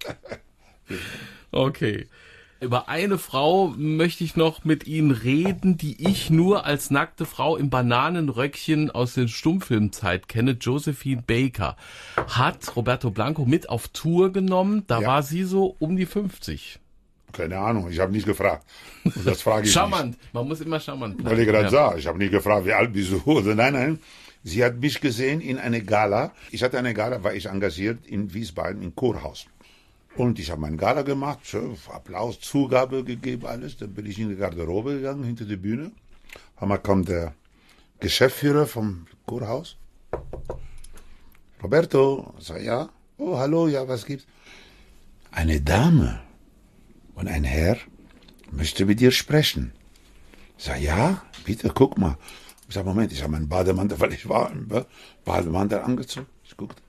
A: Okay. Über eine Frau möchte ich noch mit Ihnen reden, die ich nur als nackte Frau im Bananenröckchen aus der Stummfilmzeit kenne. Josephine Baker hat Roberto Blanco mit auf Tour genommen. Da war sie so um die 50.
B: Keine Ahnung, ich habe nicht gefragt. Und das frage ich
A: charmant,
B: nicht.
A: Man muss immer charmant bleiben.
B: Weil ich gerade sah, ich habe nicht gefragt, wie alt bist du? Nein. Sie hat mich gesehen in eine Gala. Ich hatte eine Gala, war ich engagiert in Wiesbaden im Chorhaus. Und ich habe meine Gala gemacht, Applaus, Zugabe gegeben, alles. Dann bin ich in die Garderobe gegangen, hinter die Bühne. Einmal kommt der Geschäftsführer vom Chorhaus. Roberto, sag ja. Oh, hallo, ja, was gibt's? Eine Dame und ein Herr möchte mit dir sprechen. Ich sag, ja, bitte, guck mal. Ich sag, Moment, ich habe meinen Bademantel, weil ich war im Bademantel angezogen. Ich guckte.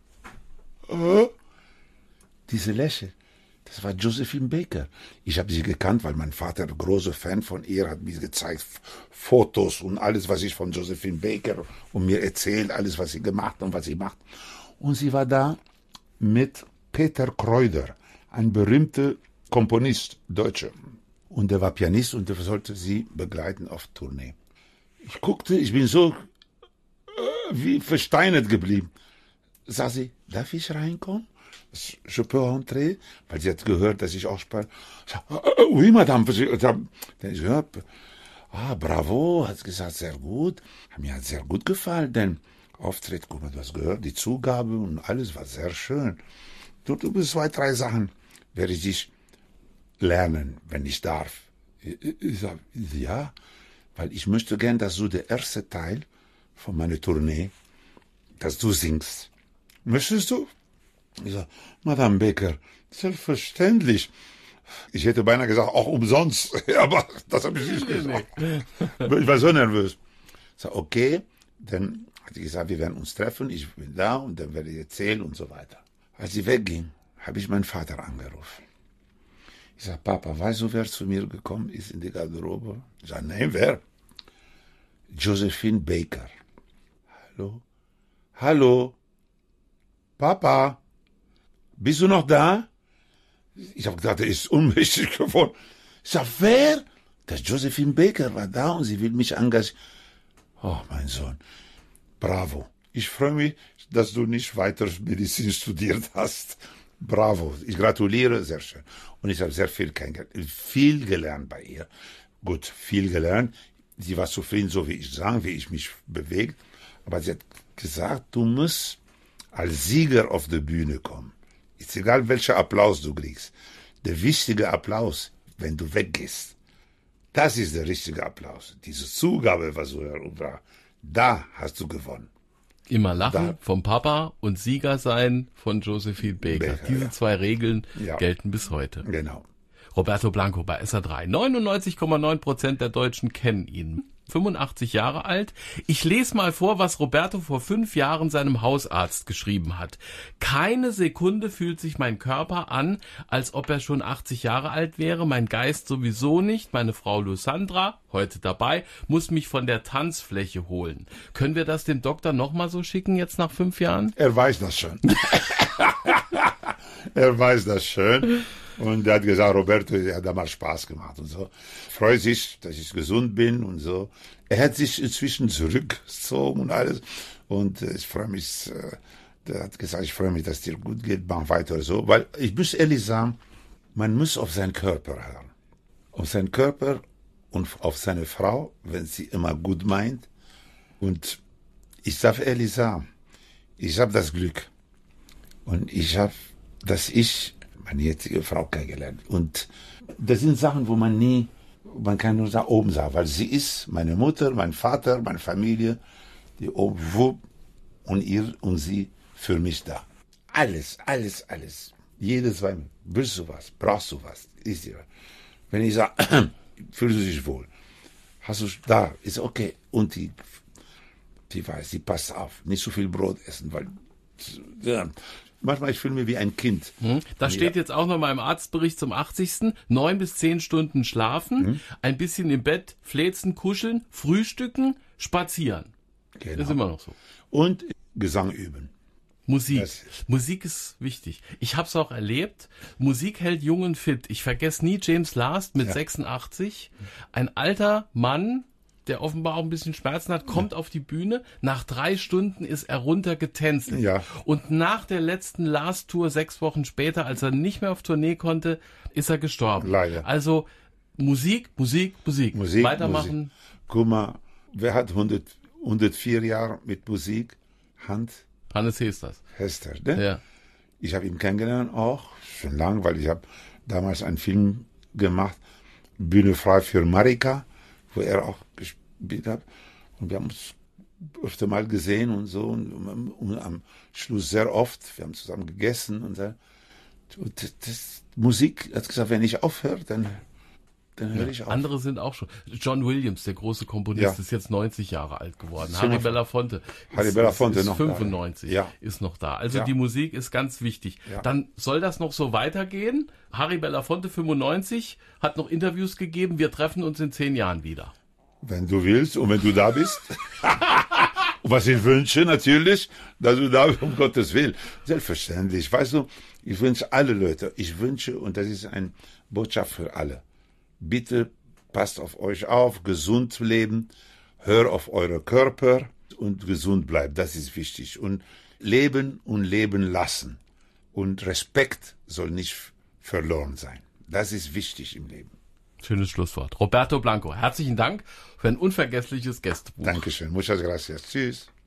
B: Diese Lächeln, das war Josephine Baker. Ich habe sie gekannt, weil mein Vater ein großer Fan von ihr hat mir gezeigt, Fotos und alles, was ich von Josephine Baker und mir erzählt, alles, was sie gemacht und was sie macht. Und sie war da mit Peter Kräuter, ein berühmter Komponist, Deutscher. Und der war Pianist und der sollte sie begleiten auf Tournee. Ich guckte, ich bin so wie versteinert geblieben. Sag sie, darf ich reinkommen? Je peux rentrer? Weil sie hat gehört, dass ich auch spreche. Oui, madame. Ich hör, bravo, hat gesagt, sehr gut. Mir hat sehr gut gefallen, denn Auftritt, guck mal, du hast gehört, die Zugabe und alles war sehr schön. Du bist 2, 3 Sachen, werde ich dich lernen, wenn ich darf. Ich sag, ja, weil ich möchte gern, dass du der erste Teil von meiner Tournee, dass du singst. Möchtest du? Ich sag, Madame Baker, selbstverständlich. Ich hätte beinahe gesagt, auch umsonst. Aber das habe ich nicht gesagt. Ich war so nervös. Ich sag, okay, dann hat sie gesagt, wir werden uns treffen, ich bin da und dann werde ich erzählen und so weiter. Als sie wegging, habe ich meinen Vater angerufen. Ich sag, Papa, weißt du, wer zu mir gekommen ist in die Garderobe? Ich sag, nein, wer? Josephine Baker. Hallo? Hallo? Papa? Bist du noch da? Ich habe gedacht, er ist ohnmächtig geworden. Ich sag, wer? Das Josephine Baker war da und sie will mich engagieren. Oh, mein Sohn, bravo. Ich freue mich, dass du nicht weiter Medizin studiert hast. Bravo. Ich gratuliere, sehr schön. Und ich habe sehr viel gelernt bei ihr. Gut, viel gelernt. Sie war zufrieden, so wie ich sage, wie ich mich bewege. Aber sie hat gesagt, du musst als Sieger auf die Bühne kommen. Ist egal, welcher Applaus du kriegst. Der wichtige Applaus, wenn du weggehst. Das ist der richtige Applaus. Diese Zugabe, was so war, da hast du gewonnen.
A: Immer lachen vom Papa und Sieger sein von Josephine Baker. Diese 2 Regeln gelten bis heute.
B: Genau.
A: Roberto Blanco bei SA3. 99,9% der Deutschen kennen ihn. 85 Jahre alt. Ich lese mal vor, was Roberto vor 5 Jahren seinem Hausarzt geschrieben hat. Keine Sekunde fühlt sich mein Körper an, als ob er schon 80 Jahre alt wäre, mein Geist sowieso nicht. Meine Frau Lucandra, heute dabei, muss mich von der Tanzfläche holen. Können wir das dem Doktor nochmal so schicken, jetzt nach 5 Jahren?
B: Er weiß das schon. Er weiß das schon. Und er hat gesagt, Roberto, er hat damals Spaß gemacht und so. Freut sich, dass ich gesund bin und so. Er hat sich inzwischen zurückgezogen und alles. Und ich freue mich, der hat gesagt, ich freue mich, dass es dir gut geht, mach weiter so. Weil ich muss ehrlich sagen, man muss auf seinen Körper hören. Auf seinen Körper und auf seine Frau, wenn sie immer gut meint. Und ich darf ehrlich sagen, ich habe das Glück. Und dass ich meine jetzige Frau kennengelernt. Und das sind Sachen, wo man kann nur da oben sagen, weil sie ist meine Mutter, mein Vater, meine Familie, die oben, und ihr und sie für mich da. Alles. Jedes Mal, willst du was, brauchst du was, ist dir. Wenn ich sage, fühlst du dich wohl, hast du da, ist okay. Und die weiß, die passt auf, nicht so viel Brot essen, weil, ja, manchmal, ich fühle mich wie ein Kind.
A: Das steht jetzt auch noch mal im Arztbericht zum 80. 9 bis 10 Stunden schlafen, ein bisschen im Bett fläzen, kuscheln, frühstücken, spazieren.
B: Genau.
A: Das ist immer noch so.
B: Und Gesang üben.
A: Musik. Musik ist wichtig. Ich habe es auch erlebt. Musik hält jung und fit. Ich vergesse nie James Last mit 86. Ein alter Mann, der offenbar auch ein bisschen Schmerzen hat, kommt auf die Bühne. Nach 3 Stunden ist er runtergetänzelt.
B: Ja.
A: Und nach der letzten Last-Tour, 6 Wochen später, als er nicht mehr auf Tournee konnte, ist er gestorben.
B: Leider.
A: Also Musik. Weitermachen.
B: Musik. Guck mal, wer hat 104 Jahre mit Musik?
A: Hannes
B: Hester, ne?
A: Ja.
B: Ich habe ihn kennengelernt auch, schon lange, weil ich habe damals einen Film gemacht, Bühne frei für Marika, wo er auch gespielt hat. Und wir haben uns öfter mal gesehen und so. Und am Schluss sehr oft. Wir haben zusammen gegessen und so. Und Musik, hat gesagt, wenn ich aufhöre, dann höre ich auf.
A: Andere sind auch schon. John Williams, der große Komponist, ist jetzt 90 Jahre alt geworden. Harry Belafonte ist
B: noch
A: 95,
B: da.
A: ist noch da. Also die Musik ist ganz wichtig.
B: Ja.
A: Dann soll das noch so weitergehen. Harry Belafonte, 95, hat noch Interviews gegeben. Wir treffen uns in 10 Jahren wieder.
B: Wenn du willst und wenn du da bist. Und was ich wünsche natürlich, dass du da bist, um Gottes Willen. Selbstverständlich. Weißt du, ich wünsche alle Leute, und das ist eine Botschaft für alle. Bitte passt auf euch auf, gesund leben, hör auf eure Körper und gesund bleibt. Das ist wichtig. Und leben und leben lassen. Und Respekt soll nicht verloren sein. Das ist wichtig im Leben.
A: Schönes Schlusswort. Roberto Blanco, herzlichen Dank für ein unvergessliches Gästebuch.
B: Dankeschön. Muchas gracias. Tschüss.